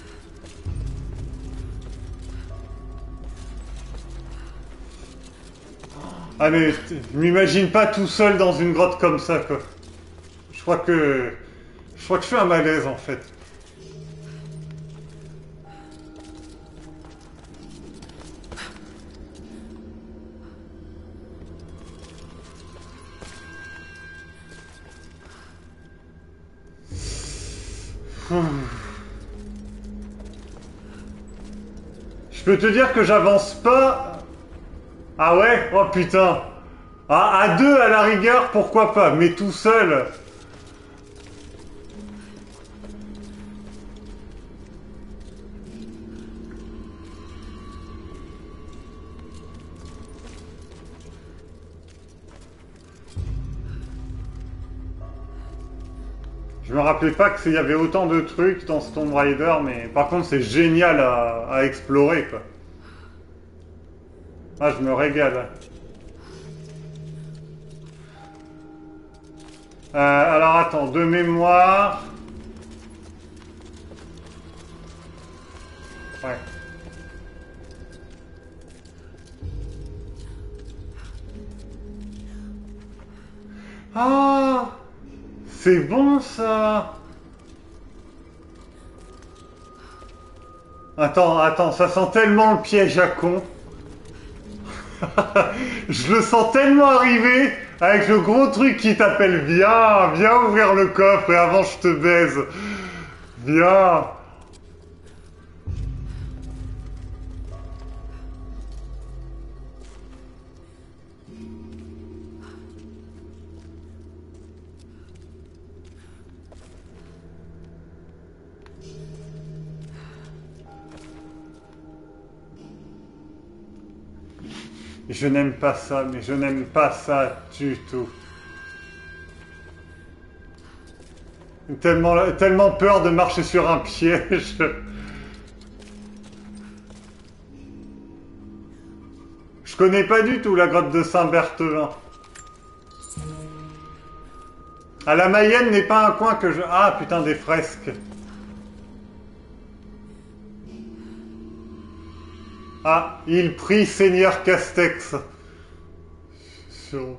Ah mais je m'imagine pas tout seul dans une grotte comme ça, quoi. Je crois que... Je crois que je fais un malaise, en fait. Je peux te dire que j'avance pas... Ah ouais? Oh putain! Ah, à deux, à la rigueur, pourquoi pas, mais tout seul... Je me rappelais pas qu'il y avait autant de trucs dans ce Tomb Raider, mais par contre c'est génial à, à explorer, quoi. Ah, je me régale. Euh, alors attends, de mémoire... Ouais. Ah! C'est bon, ça! Attends, attends, ça sent tellement le piège à con. Je le sens tellement arriver avec le gros truc qui t'appelle. Viens, viens ouvrir le coffre et avant je te baise. Viens. Je n'aime pas ça, mais je n'aime pas ça du tout. Tellement, tellement peur de marcher sur un piège. Je connais pas du tout la grotte de Saint-Berthevin. Ah, la Mayenne n'est pas un coin que je... Ah, putain, des fresques. Ah, il prie Seigneur Castex. Sur...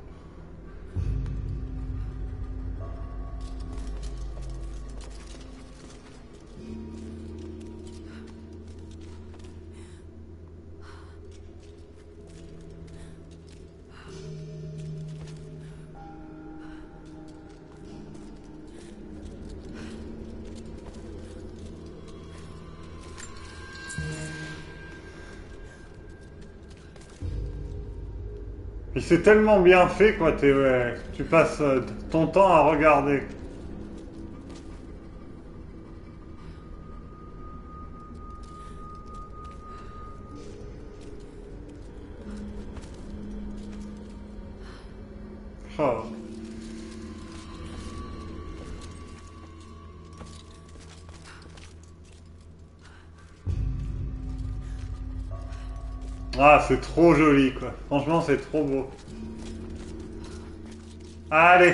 Puis c'est tellement bien fait, quoi, t'es, ouais, tu passes euh, ton temps à regarder. Oh. Ah, c'est trop joli, quoi. Franchement, c'est trop beau. Allez.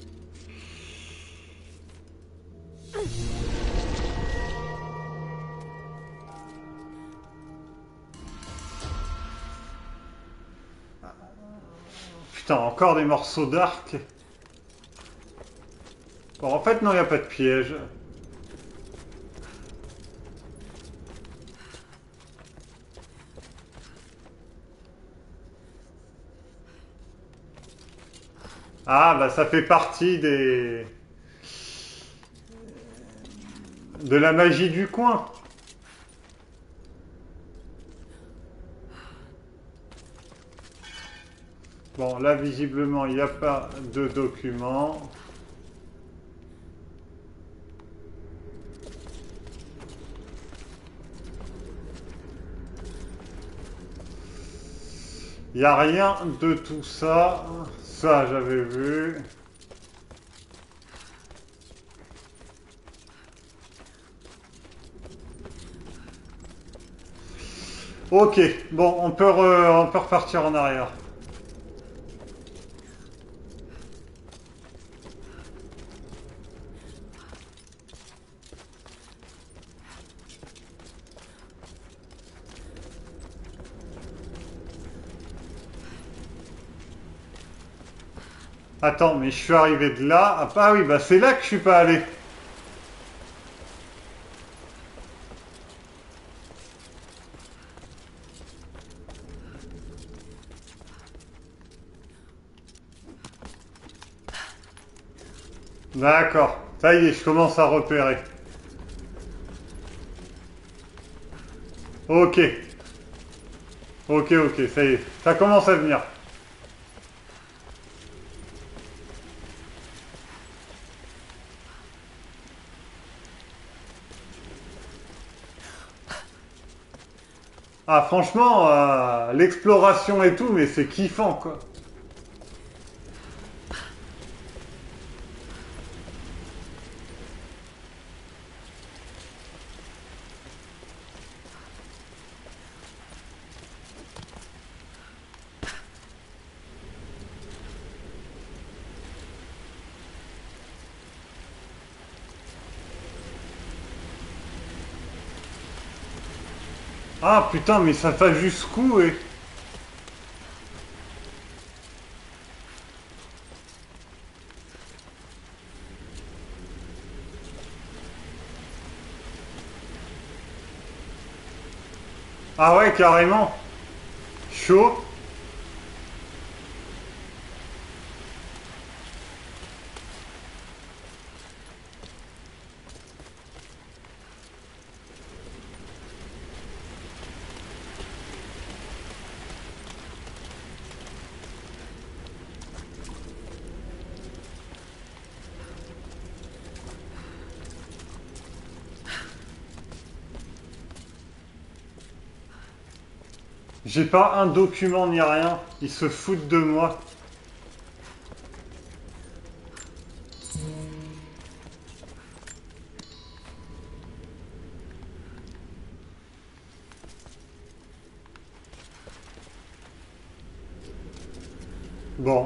Putain, encore des morceaux d'arc. Bon, en fait, non, il n'y a pas de piège. Ah, bah ça fait partie des... de la magie du coin. Bon, là, visiblement, il n'y a pas de document. Il n'y a rien de tout ça. Ça, j'avais vu. Ok, bon, on peut, re- on peut repartir en arrière. Attends, mais je suis arrivé de là. Ah bah oui, bah c'est là que je suis pas allé. D'accord, ça y est, je commence à repérer. Ok. Ok, ok, ça y est. Ça commence à venir. Ah, franchement, euh, l'exploration et tout, mais c'est kiffant, quoi. Ah, putain, mais ça va jusqu'où, et... Ah ouais, carrément. Chaud. J'ai pas un document ni rien. Ils se foutent de moi. Bon.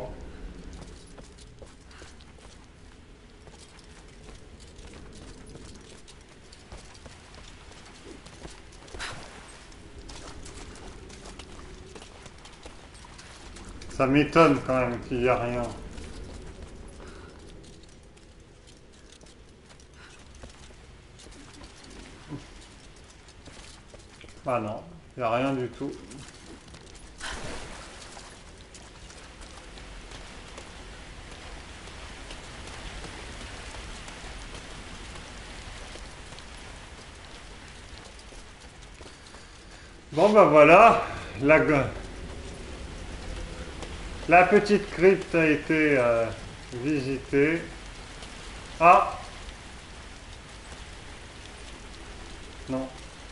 Ça m'étonne quand même qu'il n'y a rien. Ah non, il n'y a rien du tout. Bon bah voilà, la, la petite crypte a été euh, visitée. Ah! Non.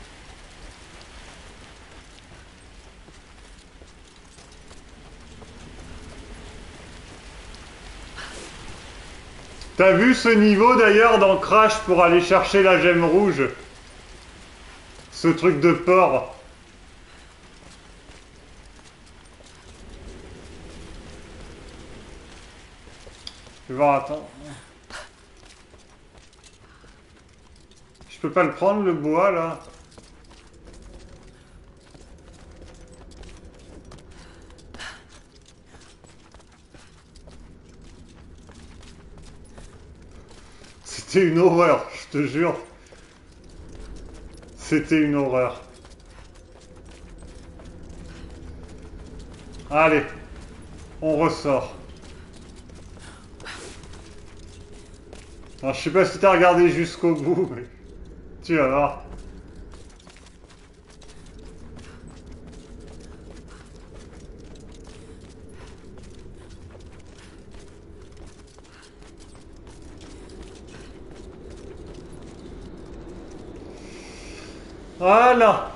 T'as vu ce niveau d'ailleurs dans Crash pour aller chercher la gemme rouge? Ce truc de porc. Je vais voir, attends. Je peux pas le prendre le bois là? C'était une horreur, je te jure. C'était une horreur. Allez, on ressort. Alors, je sais pas si t'as regardé jusqu'au bout, mais tu vas voir. Voilà.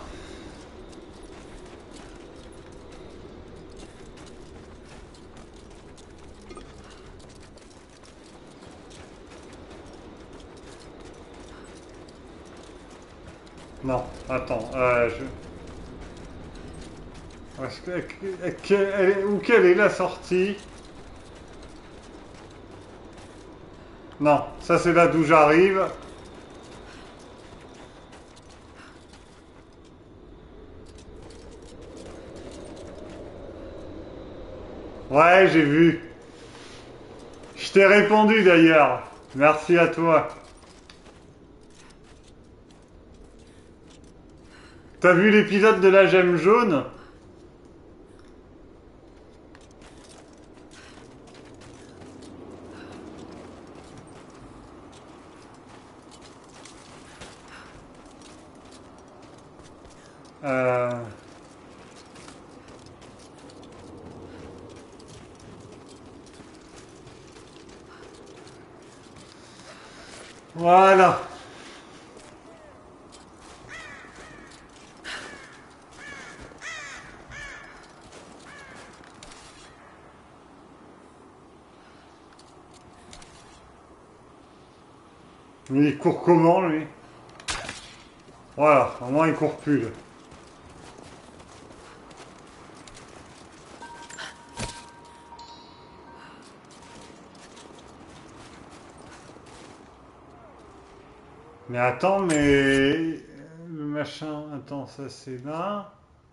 Non, attends, euh, je... Est-ce que, que- elle est- où quelle est la sortie? Non, ça c'est là d'où j'arrive. Ouais, j'ai vu. Je t'ai répondu d'ailleurs. Merci à toi. T'as vu l'épisode de la gemme jaune? Euh... Voilà. Mais il court comment lui? Voilà, au moins il court plus. Là. Mais attends, mais... Le machin... Attends, ça c'est là...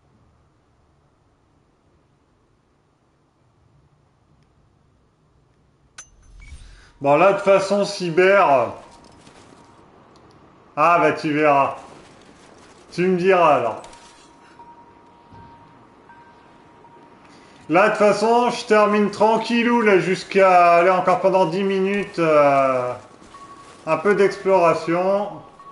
Bon là, de toute façon, Cyber... Ah bah tu verras. Tu me diras alors. Là, de toute façon, je termine tranquillou, là, jusqu'à... aller encore pendant dix minutes. Euh, un peu d'exploration.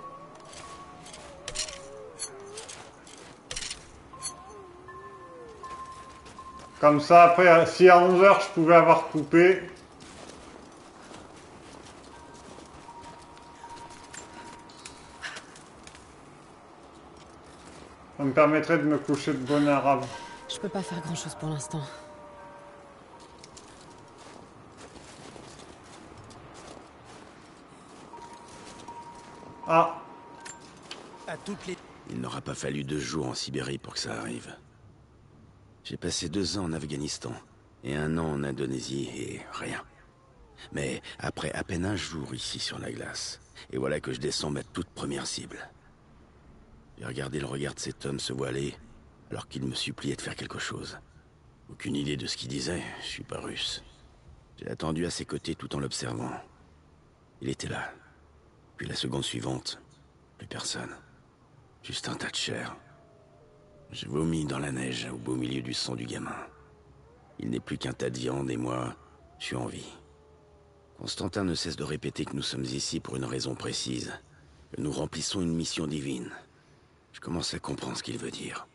Comme ça, après, si à onze heures, je pouvais avoir coupé... Ça me permettrait de me coucher de bonne heure avant. Je peux pas faire grand-chose pour l'instant. Ah. À toutes les... Il n'aura pas fallu deux jours en Sibérie pour que ça arrive. J'ai passé deux ans en Afghanistan et un an en Indonésie et rien. Mais après à peine un jour ici sur la glace, et voilà que je descends ma toute première cible. J'ai regardé le regard de cet homme se voiler alors qu'il me suppliait de faire quelque chose. Aucune idée de ce qu'il disait, je suis pas russe. J'ai attendu à ses côtés tout en l'observant. Il était là. Puis la seconde suivante, plus personne. Juste un tas de chair. J'ai vomi dans la neige au beau milieu du sang du gamin. Il n'est plus qu'un tas de viande et moi, je suis en vie. Constantin ne cesse de répéter que nous sommes ici pour une raison précise, que nous remplissons une mission divine. Je commence à comprendre ce qu'il veut dire.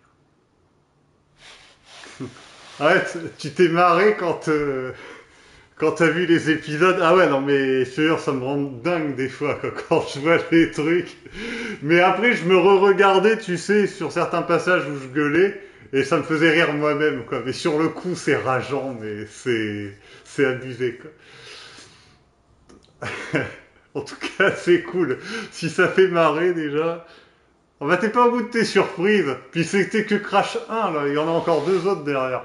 Ouais, tu t'es marré quand, euh, quand t'as vu les épisodes. Ah ouais, non mais je te jure, ça me rend dingue des fois quoi, quand je vois les trucs. Mais après, je me re-regardais, tu sais, sur certains passages où je gueulais, et ça me faisait rire moi-même, quoi. Mais sur le coup, c'est rageant, mais c'est c'est abusé, quoi. En tout cas, c'est cool. Si ça fait marrer déjà. Oh bah t'es pas au bout de tes surprises. Puis c'était que Crash un, là. Il y en a encore deux autres derrière.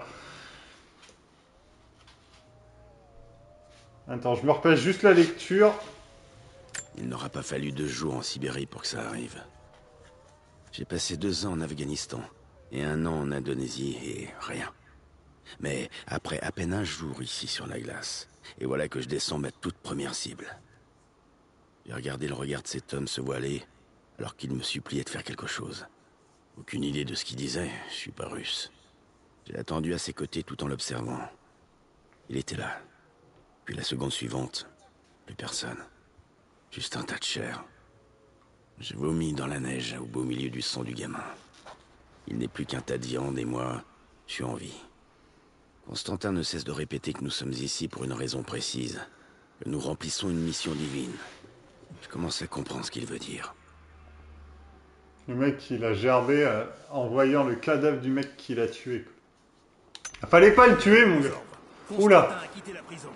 Attends, je me repasse juste la lecture. Il n'aura pas fallu deux jours en Sibérie pour que ça arrive. J'ai passé deux ans en Afghanistan et un an en Indonésie et rien. Mais après à peine un jour ici sur la glace, et voilà que je descends ma toute première cible. J'ai regardé le regard de cet homme se voiler alors qu'il me suppliait de faire quelque chose. Aucune idée de ce qu'il disait, je suis pas russe. J'ai attendu à ses côtés tout en l'observant. Il était là. Puis la seconde suivante, plus personne. Juste un tas de chair. J'ai vomi dans la neige au beau milieu du sang du gamin. Il n'est plus qu'un tas de viande et moi, je suis en vie. Constantin ne cesse de répéter que nous sommes ici pour une raison précise, que nous remplissons une mission divine. Je commence à comprendre ce qu'il veut dire. Le mec, il a gerbé euh, en voyant le cadavre du mec qu'il a tué, quoi. Fallait pas le tuer, mon gars. Oula. Constantin a quitté la prison.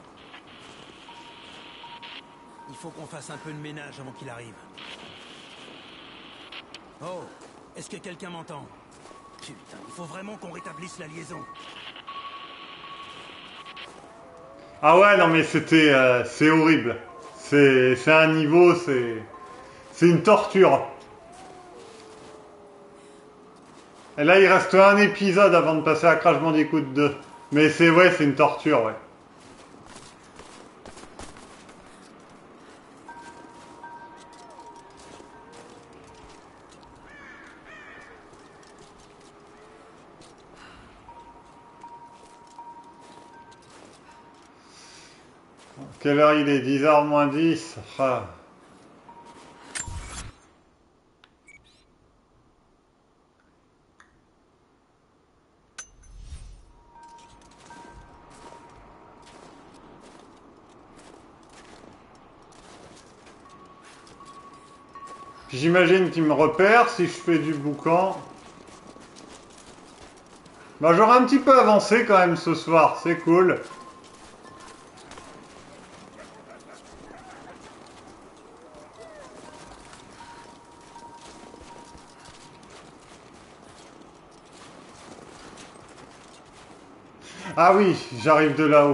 Il faut qu'on fasse un peu de ménage avant qu'il arrive. Oh, est-ce que quelqu'un m'entend? Putain, il faut vraiment qu'on rétablisse la liaison. Ah ouais, non mais c'était... euh, c'est horrible. C'est c'est un niveau, c'est... C'est une torture. Et là, il reste un épisode avant de passer à Crash Bandicoot deux. Mais c'est... Ouais, c'est une torture, ouais. Quelle heure il est? Dix heures moins dix. Ah. J'imagine qu'il me repère si je fais du boucan. Bah j'aurais un petit peu avancé quand même ce soir, c'est cool. Ah oui, j'arrive de là-haut.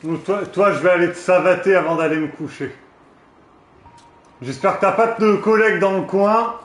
Donc toi, toi, je vais aller te savater avant d'aller me coucher. J'espère que t'as pas de collègues dans le coin.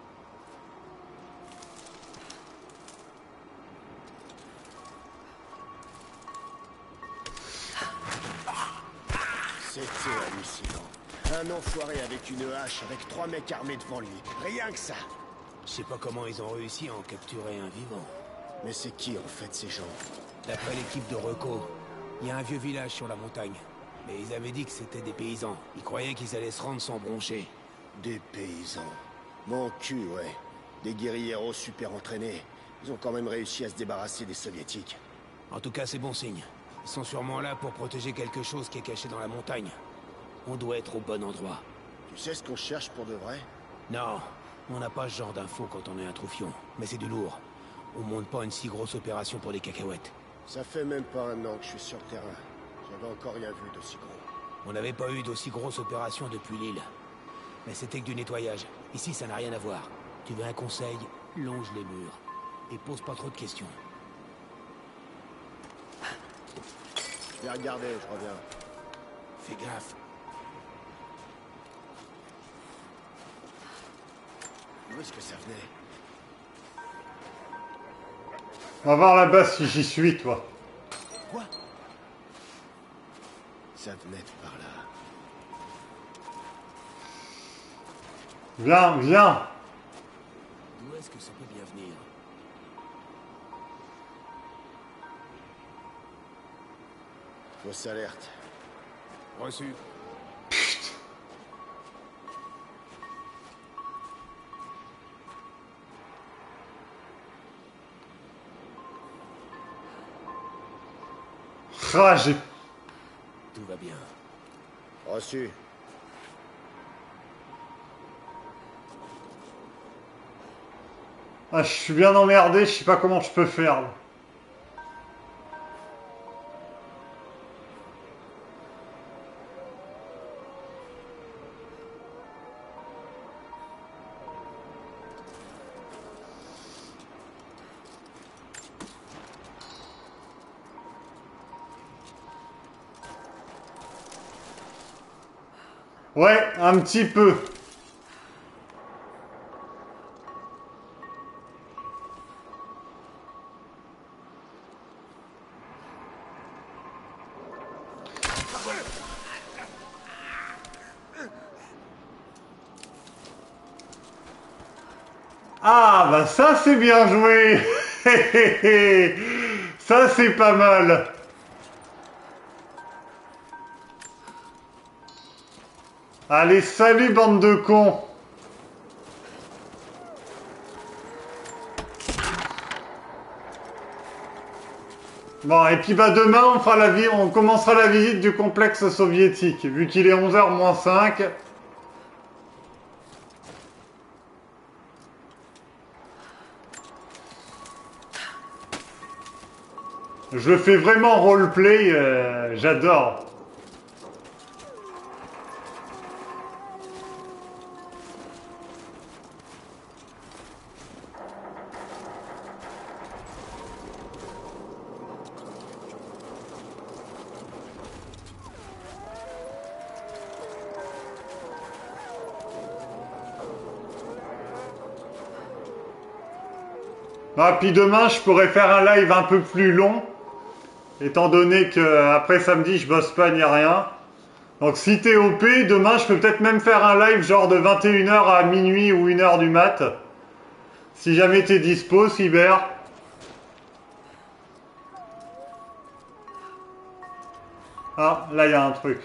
C'était hallucinant. Un enfoiré avec une hache, avec trois mecs armés devant lui. Rien que ça. Je sais pas comment ils ont réussi à en capturer un vivant. Mais c'est qui en fait ces gens? D'après l'équipe de Reco, il y a un vieux village sur la montagne. Mais ils avaient dit que c'était des paysans. Ils croyaient qu'ils allaient se rendre sans broncher. Des paysans. Mon cul, ouais. Des guérilleros super entraînés. Ils ont quand même réussi à se débarrasser des soviétiques. En tout cas, c'est bon signe. Ils sont sûrement là pour protéger quelque chose qui est caché dans la montagne. On doit être au bon endroit. Tu sais ce qu'on cherche pour de vrai? Non, on n'a pas ce genre d'infos quand on est un troufion. Mais c'est du lourd. On monte pas une si grosse opération pour des cacahuètes. Ça fait même pas un an que je suis sur le terrain. J'avais encore rien vu d'aussi gros. On n'avait pas eu d'aussi grosse opération depuis l'île. Mais c'était que du nettoyage. Ici, ça n'a rien à voir. Tu veux un conseil? Longe les murs. Et pose pas trop de questions. Je vais regarder, je reviens. Fais gaffe. Où est-ce que ça venait? On va voir là-bas si j'y suis, toi. Quoi? Ça venait de par là. Viens, viens. D'où est-ce que ça peut bien venir? Fausse alerte. Reçu. Ah, j'ai... Tout va bien. Reçu. Ah, je suis bien emmerdé, je sais pas comment je peux faire. Là. Ouais, un petit peu. Ah, bah ça c'est bien joué. Ça c'est pas mal. Allez, salut bande de cons. Bon, et puis bah demain on fera la vie, on commencera la visite du complexe soviétique, vu qu'il est onze heures moins cinq. Je fais vraiment roleplay, euh, j'adore. Ah, puis demain, je pourrais faire un live un peu plus long, étant donné que après samedi, je bosse pas ni rien. Donc si t'es O P, demain, je peux peut-être même faire un live genre de vingt et une heures à minuit ou une heure du mat. Si jamais t'es dispo, Cyber. Ah, là, il y a un truc.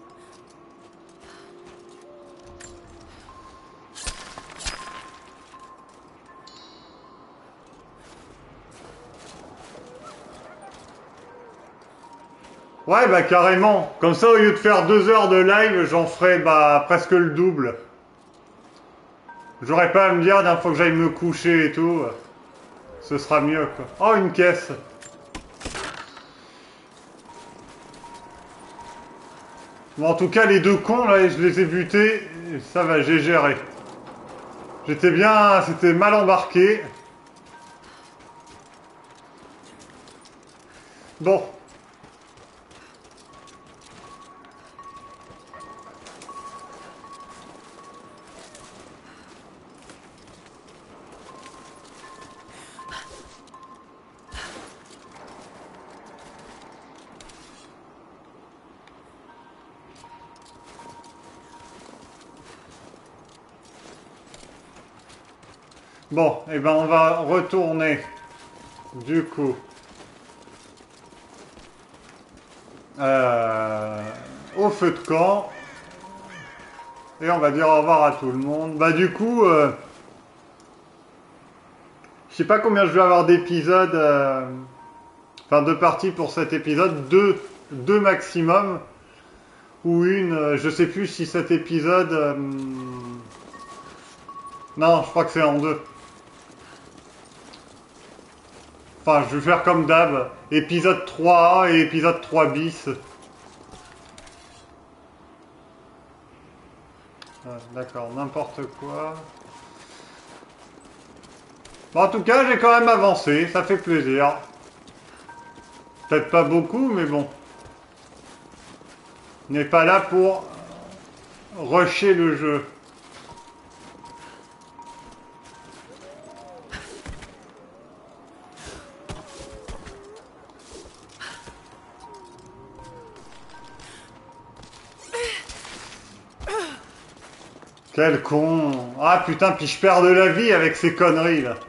Ouais, bah carrément. Comme ça, au lieu de faire deux heures de live, j'en ferai bah presque le double. J'aurais pas à me dire, d'un fois que j'aille me coucher et tout, ce sera mieux, quoi. Oh, une caisse. Bon, en tout cas, les deux cons, là, je les ai butés. Ça va, j'ai géré. J'étais bien... C'était mal embarqué. Bon. Bon, et ben on va retourner, du coup, euh, au feu de camp. Et on va dire au revoir à tout le monde. Bah du coup, euh, je sais pas combien je vais avoir d'épisodes, euh, enfin de parties pour cet épisode, deux, deux maximum, ou une, euh, je sais plus si cet épisode, euh, non, je crois que c'est en deux. Enfin, je vais faire comme d'hab, épisode trois A et épisode trois bis. Ouais, d'accord, n'importe quoi. Bon, en tout cas, j'ai quand même avancé, ça fait plaisir. Peut-être pas beaucoup, mais bon. On n'est pas là pour rusher le jeu. Quel con! Ah putain, puis je perds de la vie avec ces conneries là.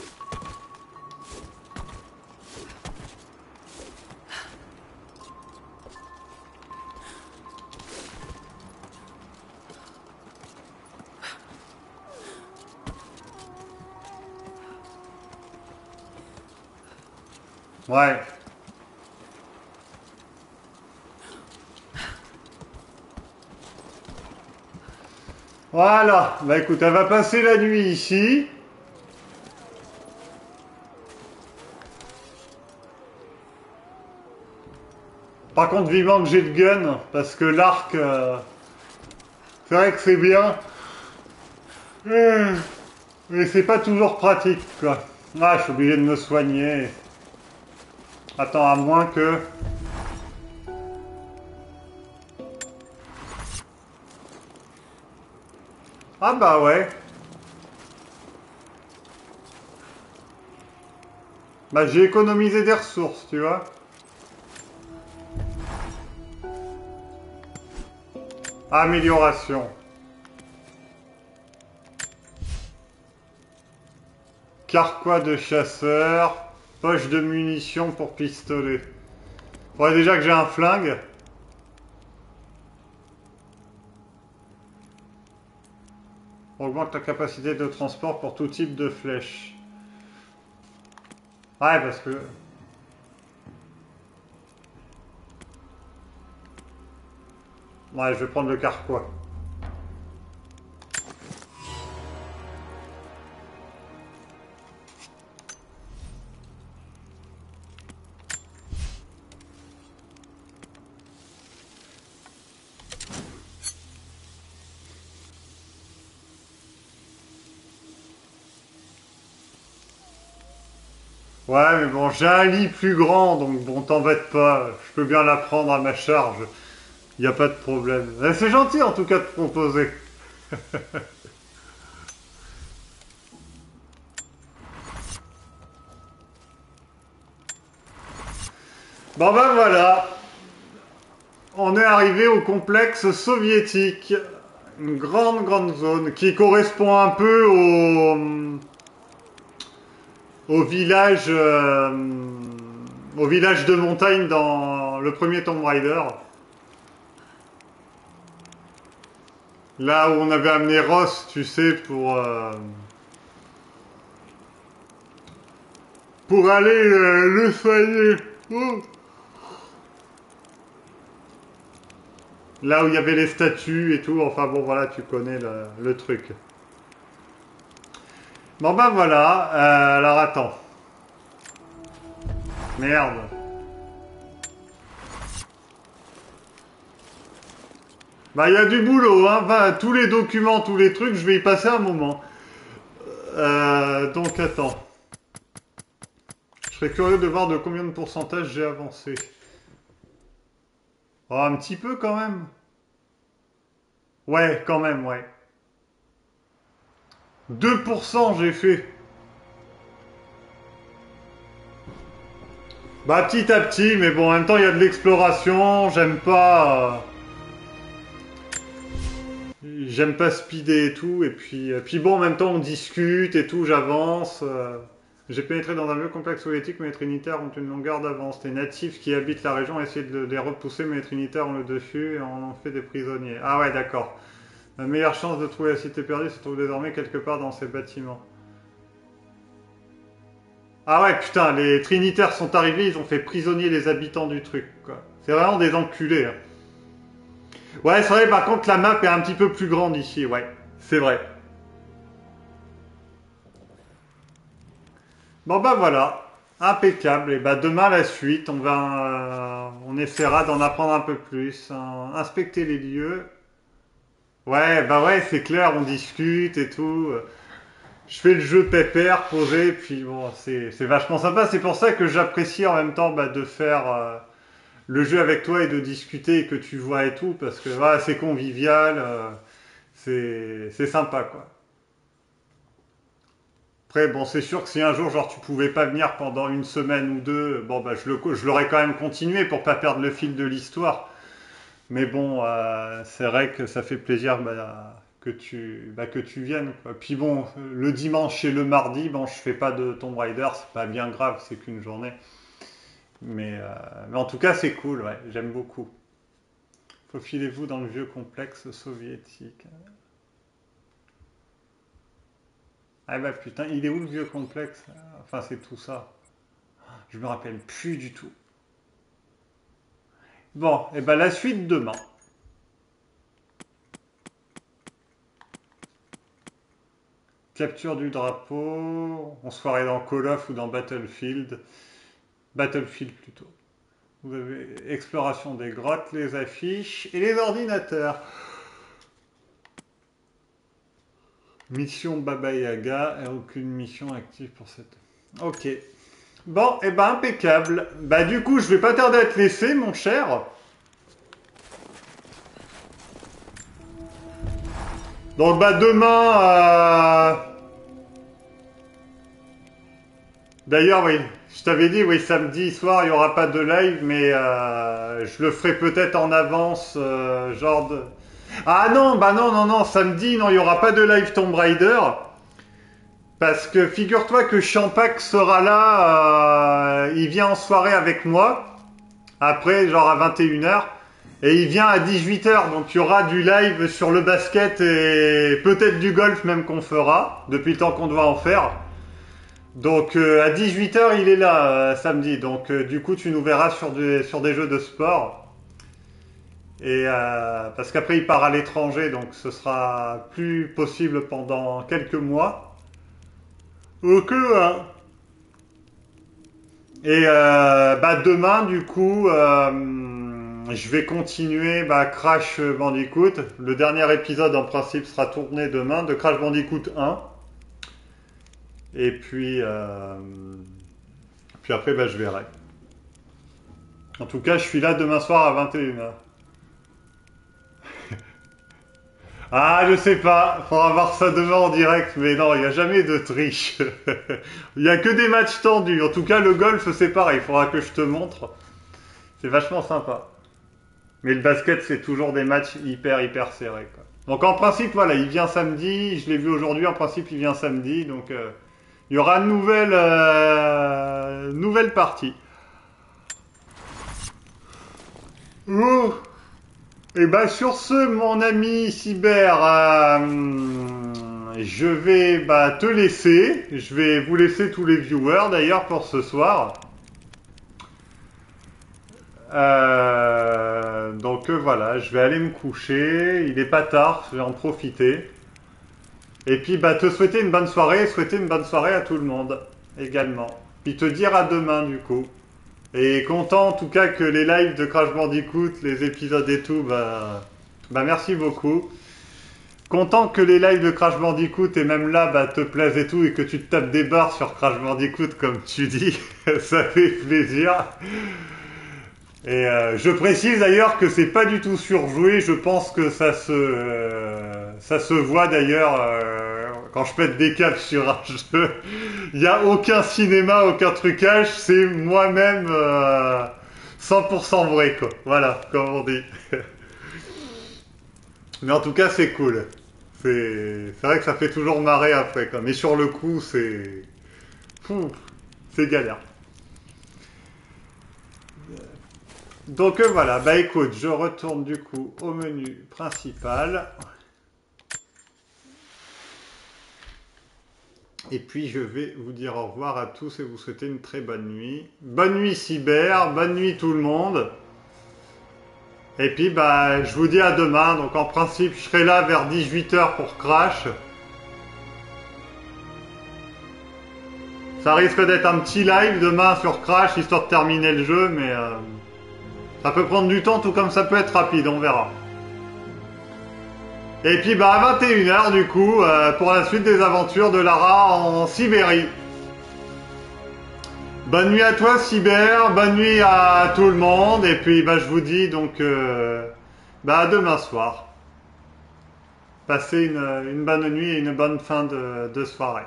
Ouais. Voilà. Bah écoute, elle va passer la nuit ici. Par contre, vivement que j'ai le gun, parce que l'arc, euh, c'est vrai que c'est bien. Mais c'est pas toujours pratique, quoi. Ah, je suis obligé de me soigner. Attends, à moins que... Ah bah ouais. Bah j'ai économisé des ressources, tu vois. Amélioration. Carquois de chasseur. Poche de munitions pour pistolet. Faudrait déjà que j'ai un flingue. Augmente la capacité de transport pour tout type de flèche. Ouais, parce que... Ouais, je vais prendre le carquois. Ouais, mais bon, j'ai un lit plus grand, donc bon, t'embête pas. Je peux bien la prendre à ma charge. Il n'y a pas de problème. Eh, c'est gentil en tout cas de proposer. Bon ben voilà. On est arrivé au complexe soviétique. Une grande, grande zone qui correspond un peu au... au village... euh, au village de montagne dans le premier Tomb Raider. Là où on avait amené Ross, tu sais, pour... Euh, pour aller euh, le soigner. Oh. Là où il y avait les statues et tout. Enfin bon, voilà, tu connais le, le truc. Bon ben voilà. Euh, alors attends. Merde. Bah il y a du boulot, hein. Enfin, tous les documents, tous les trucs, je vais y passer un moment. Euh, donc attends. Je serais curieux de voir de combien de pourcentage j'ai avancé. Oh, un petit peu quand même. Ouais, quand même, ouais. deux pour cent j'ai fait. Bah petit à petit, mais bon, en même temps il y a de l'exploration, j'aime pas... Euh... j'aime pas speeder et tout. Et puis, euh, puis bon, en même temps, on discute et tout, j'avance. euh. J'ai pénétré dans un vieux complexe soviétique, mais les Trinitaires ont une longueur d'avance. Les natifs qui habitent la région essaient de les repousser, mais les Trinitaires ont le dessus et en ont fait des prisonniers. Ah ouais, d'accord. La meilleure chance de trouver la cité perdue se trouve désormais quelque part dans ces bâtiments. Ah ouais, putain, les Trinitaires sont arrivés, ils ont fait prisonnier les habitants du truc, quoi. C'est vraiment des enculés, hein. Ouais, c'est vrai, par contre, la map est un petit peu plus grande ici, ouais. C'est vrai. Bon bah voilà, impeccable. Et bah demain la suite, on va, euh, on essaiera d'en apprendre un peu plus, hein. Inspecter les lieux. Ouais, bah ouais, c'est clair, on discute et tout. Je fais le jeu pépère, posé, puis bon, c'est c'est vachement sympa. C'est pour ça que j'apprécie en même temps bah, de faire euh, le jeu avec toi et de discuter et que tu vois et tout, parce que voilà, c'est convivial, euh, c'est c'est sympa quoi. Après, bon, c'est sûr que si un jour, genre, tu pouvais pas venir pendant une semaine ou deux, bon, bah, je le, je l'aurais quand même continué pour pas perdre le fil de l'histoire. Mais bon, euh, c'est vrai que ça fait plaisir bah, que tu, bah, que tu viennes, quoi. Puis bon, le dimanche et le mardi, bon, je fais pas de Tomb Raider, c'est pas bien grave, c'est qu'une journée. Mais, euh, mais en tout cas, c'est cool, ouais, j'aime beaucoup. Faufilez-vous dans le vieux complexe soviétique. Ah bah putain, il est où le vieux complexe? Enfin, c'est tout ça. Je me rappelle plus du tout. Bon, et ben la suite demain. Capture du drapeau. On se croirait dans Call of ou dans Battlefield. Battlefield plutôt. Vous avez exploration des grottes, les affiches et les ordinateurs. Mission Baba Yaga et aucune mission active pour cette. Ok. Bon, et ben impeccable. Bah du coup, je vais pas tarder à te laisser, mon cher. Donc bah demain. Euh... D'ailleurs, oui, je t'avais dit, oui, samedi soir, il y aura pas de live, mais euh, je le ferai peut-être en avance, euh, genre de. Ah non, bah non, non, non, samedi, non, il n'y aura pas de live Tomb Raider. Parce que figure-toi que Champac sera là, euh, il vient en soirée avec moi, après, genre à vingt et une heures, et il vient à dix-huit heures, donc il y aura du live sur le basket et peut-être du golf même qu'on fera, depuis le temps qu'on doit en faire. Donc euh, à dix-huit heures, il est là, euh, samedi, donc euh, du coup, tu nous verras sur des, sur des jeux de sport. Et euh, parce qu'après il part à l'étranger, donc ce sera plus possible pendant quelques mois. Ok. Hein. Et euh, bah demain du coup, euh, je vais continuer bah, Crash Bandicoot. Le dernier épisode en principe sera tourné demain de Crash Bandicoot un. Et puis, euh, puis après bah, je verrai. En tout cas, je suis là demain soir à vingt et une heures. Ah, je sais pas. Faudra voir ça demain en direct. Mais non, il n'y a jamais de triche. Il n'y a que des matchs tendus. En tout cas, le golf, c'est pareil. Il faudra que je te montre. C'est vachement sympa. Mais le basket, c'est toujours des matchs hyper, hyper serrés, quoi. Donc en principe, voilà, il vient samedi. Je l'ai vu aujourd'hui. En principe, il vient samedi. Donc euh, il y aura une nouvelle, euh, nouvelle partie. Ouh. Et bah sur ce, mon ami Cyber, euh, je vais bah, te laisser. Je vais vous laisser tous les viewers d'ailleurs pour ce soir. Euh, donc euh, voilà, je vais aller me coucher. Il est pas tard, je vais en profiter. Et puis bah te souhaiter une bonne soirée, souhaiter une bonne soirée à tout le monde également. Puis te dire à demain du coup. Et content en tout cas que les lives de Crash Bandicoot, les épisodes et tout, bah, bah merci beaucoup. Content que les lives de Crash Bandicoot et même là bah, te plaisent et tout et que tu te tapes des barres sur Crash Bandicoot comme tu dis, ça fait plaisir. Et euh, je précise d'ailleurs que c'est pas du tout surjoué, je pense que ça se, euh, ça se voit d'ailleurs euh, quand je pète des câbles sur un jeu. Il n'y a aucun cinéma, aucun trucage, c'est moi-même euh, cent pour cent vrai quoi. Voilà, comme on dit. Mais en tout cas c'est cool. C'est c'est vrai que ça fait toujours marrer après, quoi. Mais sur le coup, c'est... Pouf, c'est galère. Donc euh, voilà, bah écoute, je retourne du coup au menu principal. Et puis je vais vous dire au revoir à tous et vous souhaiter une très bonne nuit. Bonne nuit Cyber, bonne nuit tout le monde. Et puis bah je vous dis à demain, donc en principe je serai là vers dix-huit heures pour Crash. Ça risque d'être un petit live demain sur Crash, histoire de terminer le jeu, mais euh, ça peut prendre du temps, tout comme ça peut être rapide, on verra. Et puis bah à vingt et une heures du coup, euh, pour la suite des aventures de Lara en Sibérie. Bonne nuit à toi Cyber, bonne nuit à tout le monde, et puis bah je vous dis donc euh, bah à demain soir. Passez une, une bonne nuit et une bonne fin de, de soirée.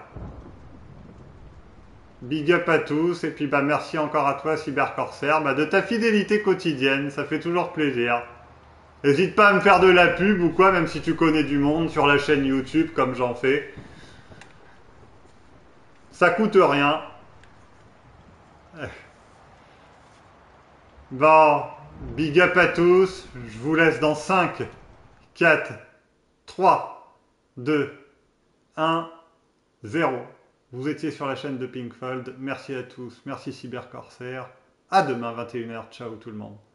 Big up à tous, et puis bah merci encore à toi Cyber Corsair, bah de ta fidélité quotidienne, ça fait toujours plaisir. N'hésite pas à me faire de la pub ou quoi, même si tu connais du monde sur la chaîne YouTube comme j'en fais. Ça coûte rien. Bon, big up à tous, je vous laisse dans cinq, quatre, trois, deux, un, zéro. Vous étiez sur la chaîne de Pinkfold, merci à tous, merci Cyber Corsair, à demain vingt et une heures, ciao tout le monde.